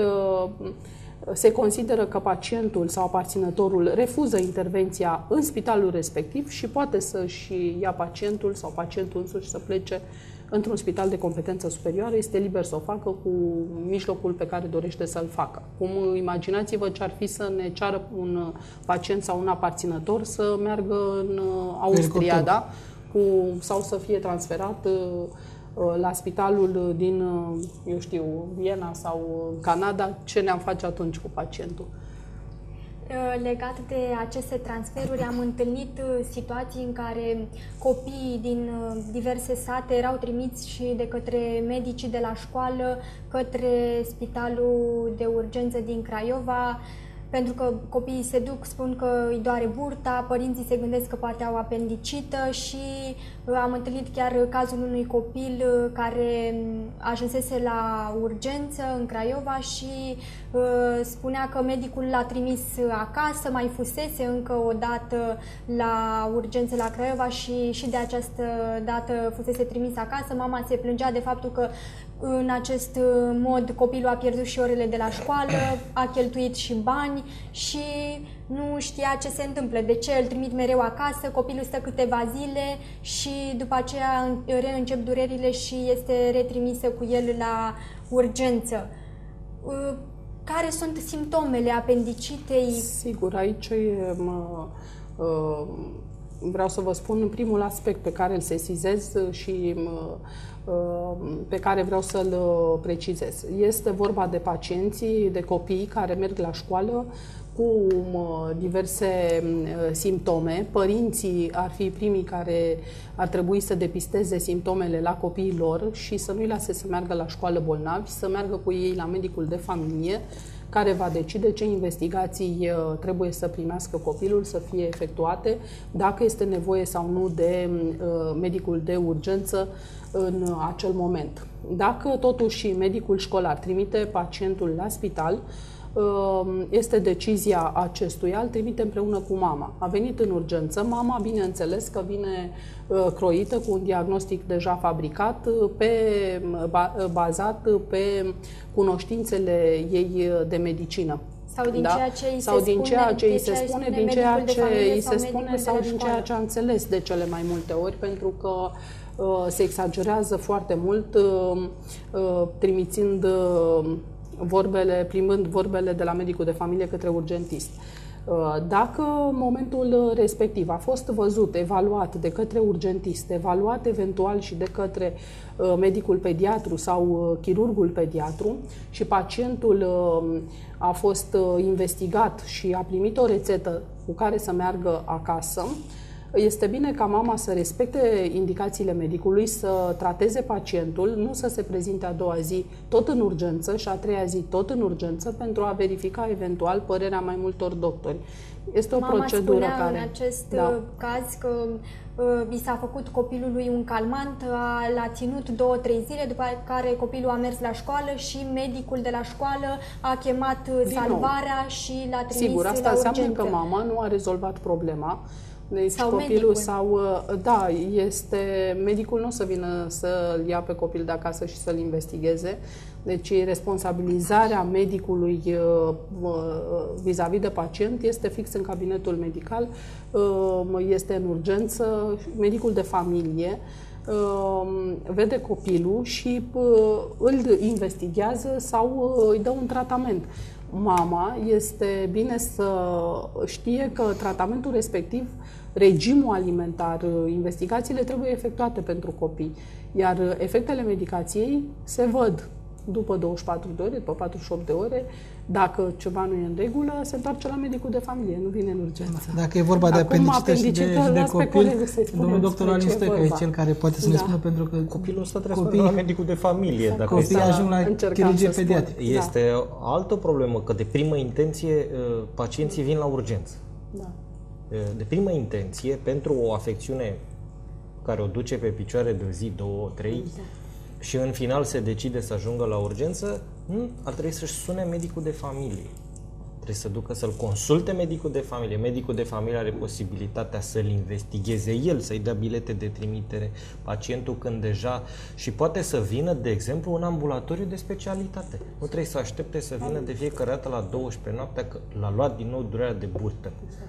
se consideră că pacientul sau aparținătorul refuză intervenția în spitalul respectiv și poate să-și ia pacientul sau pacientul însuși să plece într-un spital de competență superioară, este liber să o facă cu mijlocul pe care dorește să-l facă. Cum imaginați-vă ce ar fi să ne ceară un pacient sau un aparținător să meargă în Austria, da? Sau să fie transferat la spitalul din, eu știu, Viena sau Canada, ce ne-am face atunci cu pacientul? Legat de aceste transferuri, am întâlnit situații în care copiii din diverse sate erau trimiți și de către medicii de la școală către spitalul de urgență din Craiova, pentru că copiii se duc, spun că îi doare burta, părinții se gândesc că poate au apendicită și am întâlnit chiar cazul unui copil care ajunsese la urgență în Craiova și spunea că medicul l-a trimis acasă, mai fusese încă o dată la urgență la Craiova și de această dată fusese trimis acasă. Mama se plângea de faptul că în acest mod copilul a pierdut și orele de la școală, a cheltuit și bani și nu știa ce se întâmplă, de ce îl trimit mereu acasă, copilul stă câteva zile și după aceea reîncep durerile și este retrimisă cu el la urgență. Care sunt simptomele apendicitei? Sigur, aici vreau să vă spun primul aspect pe care îl sesizez și pe care vreau să-l precizez. Este vorba de pacienții, de copii care merg la școală cu diverse simptome. Părinții ar fi primii care ar trebui să depisteze simptomele la copiii lor și să nu-i lase să meargă la școală bolnavi, să meargă cu ei la medicul de familie, care va decide ce investigații trebuie să primească copilul, să fie efectuate, dacă este nevoie sau nu de medicul de urgență în acel moment. Dacă totuși medicul școlar trimite pacientul la spital, este decizia acestuia, îl trimite împreună cu mama. A venit în urgență, mama, bineînțeles că vine croită cu un diagnostic deja fabricat, bazat pe cunoștințele ei de medicină. Sau din ceea ce îi sau din ceea ce îi se spune, din ceea ce îi se spune sau din ceea ce a înțeles de cele mai multe ori, pentru că se exagerează foarte mult trimițând primând vorbele de la medicul de familie către urgentist. Dacă momentul respectiv a fost văzut, evaluat de către urgentist, evaluat eventual și de către medicul pediatru sau chirurgul pediatru și pacientul a fost investigat și a primit o rețetă cu care să meargă acasă, este bine ca mama să respecte indicațiile medicului, să trateze pacientul, nu să se prezinte a doua zi tot în urgență și a treia zi tot în urgență pentru a verifica eventual părerea mai multor doctori. Este o procedură care... Mama spunea în acest caz că i s-a făcut copilului un calmant, l-a ținut 2-3 zile, după care copilul a mers la școală și medicul de la școală a chemat salvarea și l-a trimis la urgență. Sigur, asta înseamnă că mama nu a rezolvat problema. Deci sau copilul medicul. sau... Da, este... Medicul nu o să vină să-l ia pe copil de acasă și să-l investigheze. Deci responsabilizarea medicului vis-a-vis de pacient este fix în cabinetul medical, este în urgență, medicul de familie vede copilul și îl investighează sau îi dă un tratament. Mama este bine să știe că tratamentul respectiv, regimul alimentar, investigațiile trebuie efectuate pentru copii, iar efectele medicației se văd după 24 de ore, după 48 de ore. Dacă ceva nu e în regulă, se întoarce la medicul de familie, nu vine în urgență. Dacă e vorba de apendicită și de copil, domnul doctor Alin Stoica e cel care poate să ne spună, pentru că copilul ăsta trebuie să la medicul de familie. Exact. Copiii ajung la chirurgie pediatrică. Este altă problemă, că de primă intenție pacienții vin la urgență. Da. De primă intenție, pentru o afecțiune care o duce pe picioare de o zi, 2, 3, și în final se decide să ajungă la urgență, ar trebui să-și sune medicul de familie. Trebuie să ducă să-l consulte medicul de familie. Medicul de familie are posibilitatea să-l investigheze el, să-i dea bilete de trimitere pacientul când deja... Și poate să vină, de exemplu, în ambulatoriu de specialitate. Nu trebuie să aștepte să vină de fiecare dată la 12 noaptea, că l-a luat din nou durerea de burtă.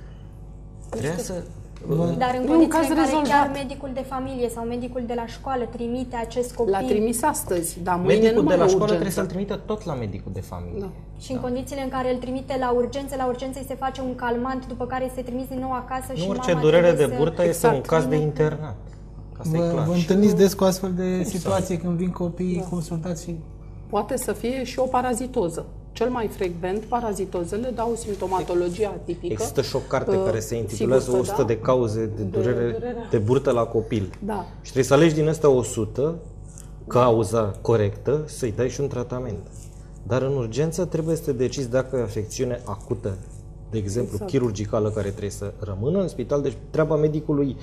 Trebuie să... Dar în condițiile în care chiar medicul de familie sau medicul de la școală trimite acest copil... L-a trimis astăzi, dar mâine medicul nu de la mai școală urgență. trebuie să-l trimită tot la medicul de familie. Da. Și în condițiile în care îl trimite la urgență îi se face un calmant, după care se trimis din nou acasă și nu mama orice durere de să... burtă este un caz de internat. Vă întâlniți des cu astfel de situații când vin copiii consultați și... Poate să fie și o parazitoză. Cel mai frecvent, parazitozele dau simptomatologie atipică. Există și o carte care se intitulează 100 de cauze de durere de burtă la copil. Da. Și trebuie să alegi din astea 100, cauza corectă, să-i dai și un tratament. Dar în urgență trebuie să te decizi dacă e afecțiune acută, de exemplu, chirurgicală, care trebuie să rămână în spital. Deci treaba medicului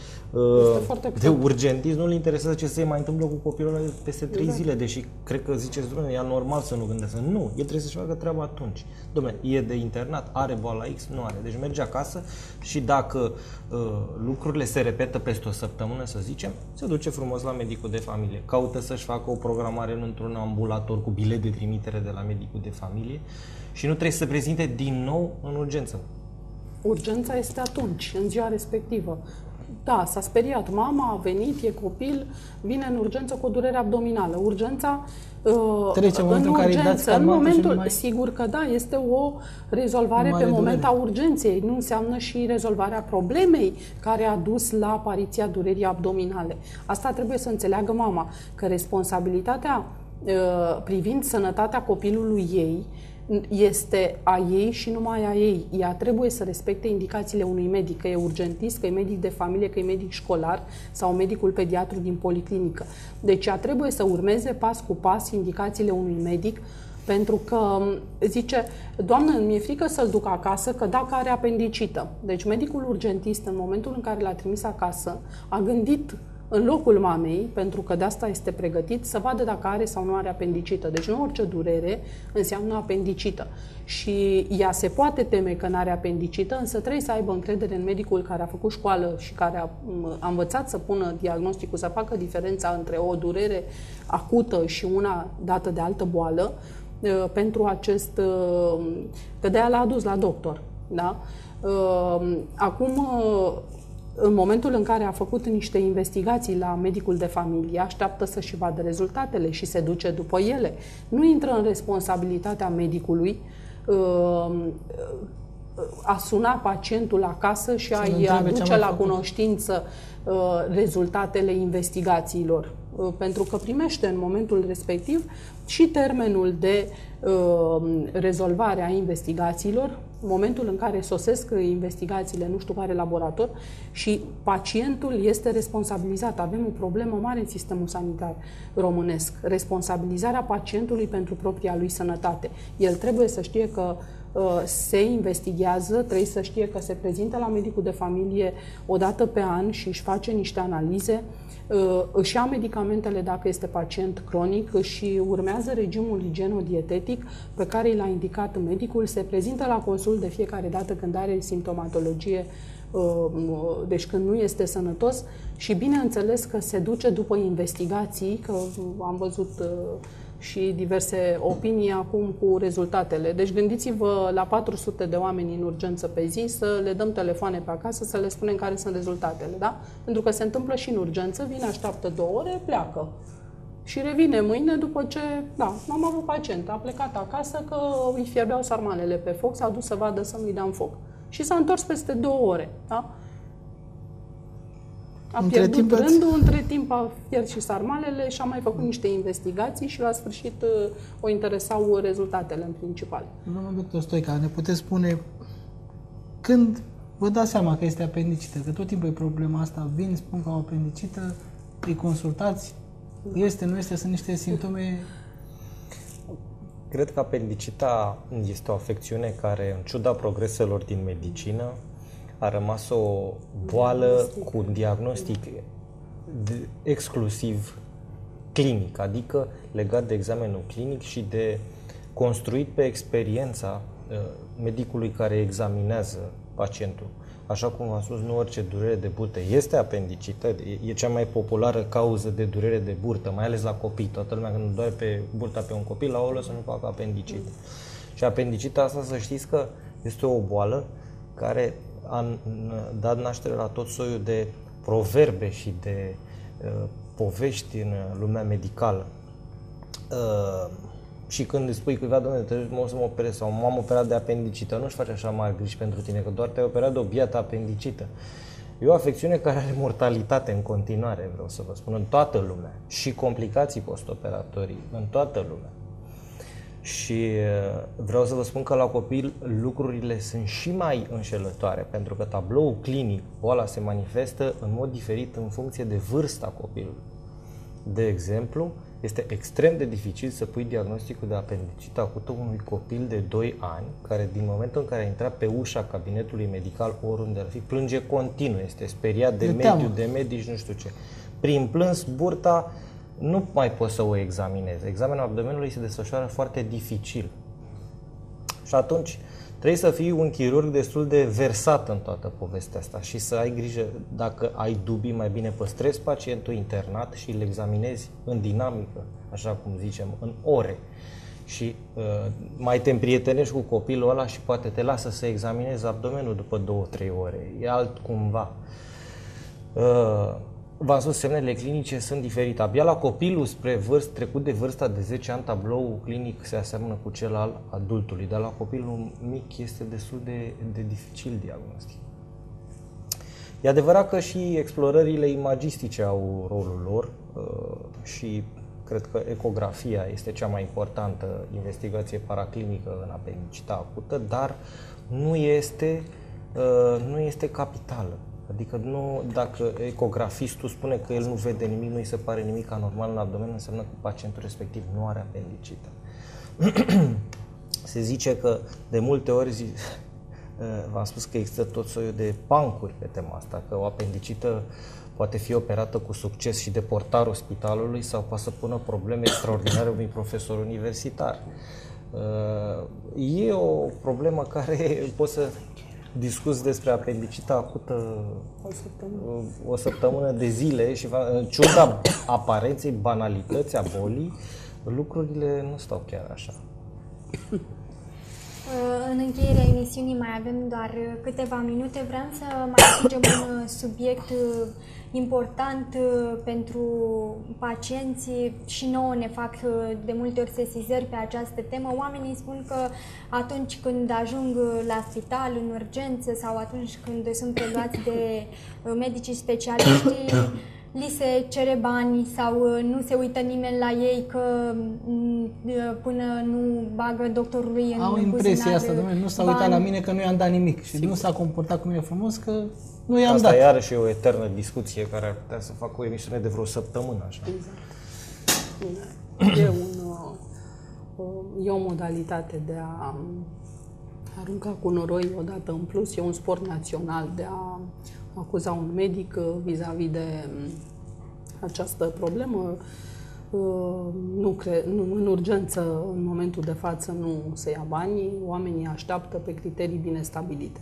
de urgentism nu-l interesează ce se mai întâmplă cu copilul ăla peste 3 zile, deși cred că ziceți, dom'le, e normal să nu gândească. Nu, el trebuie să-și facă treaba atunci. Dom'le, e de internat, are boala X, nu are. Deci merge acasă și dacă lucrurile se repetă peste o săptămână, să zicem, se duce frumos la medicul de familie. Caută să-și facă o programare într-un ambulator cu bilet de trimitere de la medicul de familie și nu trebuie să se prezinte din nou în urgență. Urgența este atunci, în ziua respectivă. Da, s-a speriat. Mama a venit, e copil, vine în urgență cu o durere abdominală. Urgența trece momentul în care îi dați momentul, sigur că da, este o rezolvare pe moment a urgenței. Nu înseamnă și rezolvarea problemei care a dus la apariția durerii abdominale. Asta trebuie să înțeleagă mama, că responsabilitatea privind sănătatea copilului ei este a ei și numai a ei. Ea trebuie să respecte indicațiile unui medic, că e urgentist, că e medic de familie, că e medic școlar sau medicul pediatru din policlinică. Deci ea trebuie să urmeze pas cu pas indicațiile unui medic, pentru că zice, doamnă, mi-e frică să-l duc acasă, că dacă are apendicită. Deci medicul urgentist, în momentul în care l-a trimis acasă, a gândit în locul mamei, pentru că de asta este pregătit, să vadă dacă are sau nu are apendicită. Deci nu orice durere înseamnă apendicită. Și ea se poate teme că nu are apendicită, însă trebuie să aibă încredere în medicul care a făcut școală și care a învățat să pună diagnosticul, să facă diferența între o durere acută și una dată de altă boală, pentru acest... că de-aia l-a adus la doctor. Da? Acum... În momentul în care a făcut niște investigații la medicul de familie, așteaptă să-și vadă rezultatele și se duce după ele. Nu intră în responsabilitatea medicului a suna pacientul acasă și a-i aduce la cunoștință rezultatele investigațiilor. Pentru că primește în momentul respectiv și termenul de rezolvare a investigațiilor, momentul în care sosesc investigațiile, nu știu care laborator, și pacientul este responsabilizat. Avem o problemă mare în sistemul sanitar românesc. Responsabilizarea pacientului pentru propria lui sănătate. El trebuie să știe că se investighează, trebuie să știe că se prezintă la medicul de familie o dată pe an și își face niște analize, își ia medicamentele dacă este pacient cronic și urmează regimul igieno-dietetic pe care l-a indicat medicul, se prezintă la consult de fiecare dată când are simptomatologie deci când nu este sănătos, și bineînțeles că se duce după investigații, că am văzut și diverse opinii acum cu rezultatele. Deci gândiți-vă la 400 de oameni în urgență pe zi să le dăm telefoane pe acasă, să le spunem care sunt rezultatele, da? Pentru că se întâmplă și în urgență, vine, așteaptă 2 ore, pleacă. Și revine mâine după ce, da, am avut pacient, a plecat acasă că îi fierbeau sarmalele pe foc, s-a dus să vadă să nu-i dea în foc. Și s-a întors peste 2 ore, da? A pierdut rândul, între timp a fiert și sarmalele și a mai făcut niște investigații și la sfârșit o interesau rezultatele în principal. Domnul doctor Stoica, ne puteți spune când vă dați seama că este apendicită? Că tot timpul e problema asta, vin, spun că au apendicită, îi consultați, este, nu este, sunt niște simptome. Cred că apendicita este o afecțiune care, în ciuda progreselor din medicină, a rămas o boală cu un diagnostic exclusiv clinic, adică legat de examenul clinic și de construit pe experiența medicului care examinează pacientul. Așa cum v-am spus, nu orice durere de burtă este apendicită, e cea mai populară cauză de durere de burtă, mai ales la copii. Toată lumea când doare pe burta pe un copil, la o să nu facă apendicită. Și apendicita asta, să știți că este o boală care a dat naștere la tot soiul de proverbe și de povești în lumea medicală. Și când îi spui cuiva, domnule, trebuie să mă operez sau m-am operat de apendicită, nu-și face așa mari griji pentru tine, că doar te-ai operat de o biată apendicită. E o afecțiune care are mortalitate în continuare, vreau să vă spun, în toată lumea. Și complicații postoperatorii, în toată lumea. Și vreau să vă spun că la copil lucrurile sunt și mai înșelătoare, pentru că tabloul clinic, boala se manifestă în mod diferit în funcție de vârsta copilului. De exemplu, este extrem de dificil să pui diagnosticul de apendicită acută unui copil de 2 ani, care din momentul în care a intrat pe ușa cabinetului medical, oriunde ar fi, plânge continuu, este speriat de mediu, de medici, nu știu ce. Prin plâns, burta, nu mai poți să o examinezi. Examenul abdomenului se desfășoară foarte dificil. Și atunci trebuie să fii un chirurg destul de versat în toată povestea asta și să ai grijă, dacă ai dubii, mai bine păstrezi pacientul internat și îl examinezi în dinamică, așa cum zicem, în ore. Și mai te împrietenești cu copilul ăla și poate te lasă să examinezi abdomenul după 2-3 ore. E altcumva. V-am spus, semnele clinice sunt diferite. Abia la copilul trecut de vârsta de 10 ani, tabloul clinic se aseamănă cu cel al adultului, dar la copilul mic este destul de dificil diagnostic. E adevărat că și explorările imagistice au rolul lor și cred că ecografia este cea mai importantă investigație paraclinică în apendicita acută, dar nu este capitală. Adică nu, dacă ecografistul spune că el nu vede nimic, nu îi se pare nimic anormal în abdomen, înseamnă că pacientul respectiv nu are apendicită. Se zice că de multe ori, v-am spus că există tot soiul de pancuri pe tema asta, că o apendicită poate fi operată cu succes și de portarul spitalului sau poate să pună probleme extraordinare unui profesor universitar. E o problemă care poți să discuți despre apendicita acută o săptămână de zile și în ciuda aparenței banalități a bolii, lucrurile nu stau chiar așa. În încheierea emisiunii mai avem doar câteva minute. Vreau să mai atingem un subiect important pentru pacienți și nouă ne fac de multe ori sesizări pe această temă. Oamenii spun că atunci când ajung la spital, în urgență sau atunci când sunt preluați de medicii specialiști, li se cere bani sau nu se uită nimeni la ei că până nu bagă doctorului în au impresia asta, domnule, nu s-a uitat la mine că nu i-am dat nimic și nu s-a comportat cu mine frumos că nu i-am dat. Asta iarăși e o eternă discuție care ar putea să facă o emisiune de vreo săptămână. Așa. Exact. E o modalitate de a arunca cu noroi odată în plus. E un sport național de a acuza un medic vis-a-vis de această problemă. În urgență, în momentul de față, nu se ia banii, oamenii așteaptă pe criterii bine stabilite.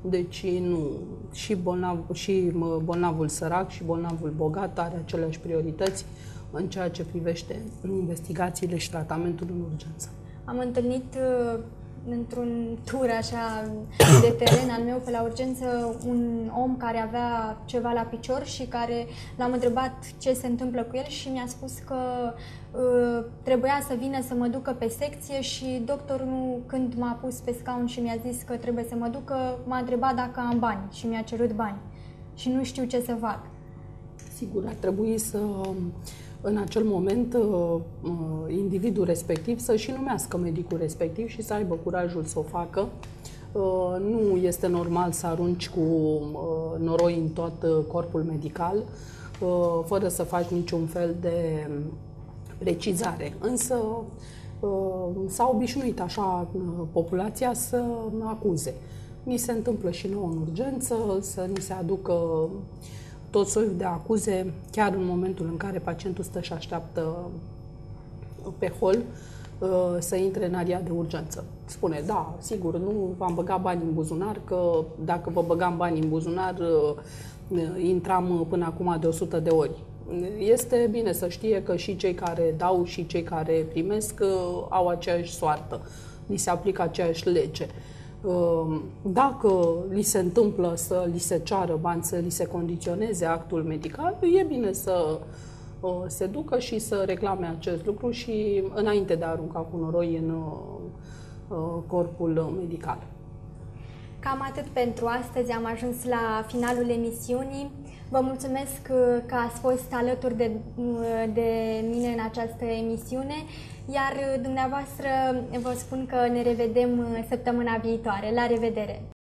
Deci nu, și bolnavul sărac și bolnavul bogat are aceleași priorități în ceea ce privește investigațiile și tratamentul în urgență. Am întâlnit într-un tur așa de teren al meu pe la urgență un om care avea ceva la picior și care l-am întrebat ce se întâmplă cu el și mi-a spus că trebuia să vină să mă ducă pe secție și doctorul, când m-a pus pe scaun și mi-a zis că trebuie să mă ducă, m-a întrebat dacă am bani și mi-a cerut bani și nu știu ce să fac. Sigur, ar trebui să, în acel moment, individul respectiv să-și numească medicul respectiv și să aibă curajul să o facă. Nu este normal să arunci cu noroi în tot corpul medical, fără să faci niciun fel de precizare. Însă s-a obișnuit așa populația să acuze. Ni se întâmplă și nouă în urgență să ni se aducă tot soiul de acuze, chiar în momentul în care pacientul stă și așteaptă pe hol să intre în area de urgență. Spune, da, sigur, nu v-am băgat bani în buzunar, că dacă vă băgam bani în buzunar, intram până acum de 100 de ori. Este bine să știe că și cei care dau și cei care primesc au aceeași soartă. Li se aplică aceeași lege. Dacă li se întâmplă să li se ceară bani, să li se condiționeze actul medical, e bine să se ducă și să reclame acest lucru și înainte de a arunca cu noroi în corpul medical. Cam atât pentru astăzi, am ajuns la finalul emisiunii. Vă mulțumesc că ați fost alături de mine în această emisiune, iar dumneavoastră vă spun că ne revedem săptămâna viitoare. La revedere!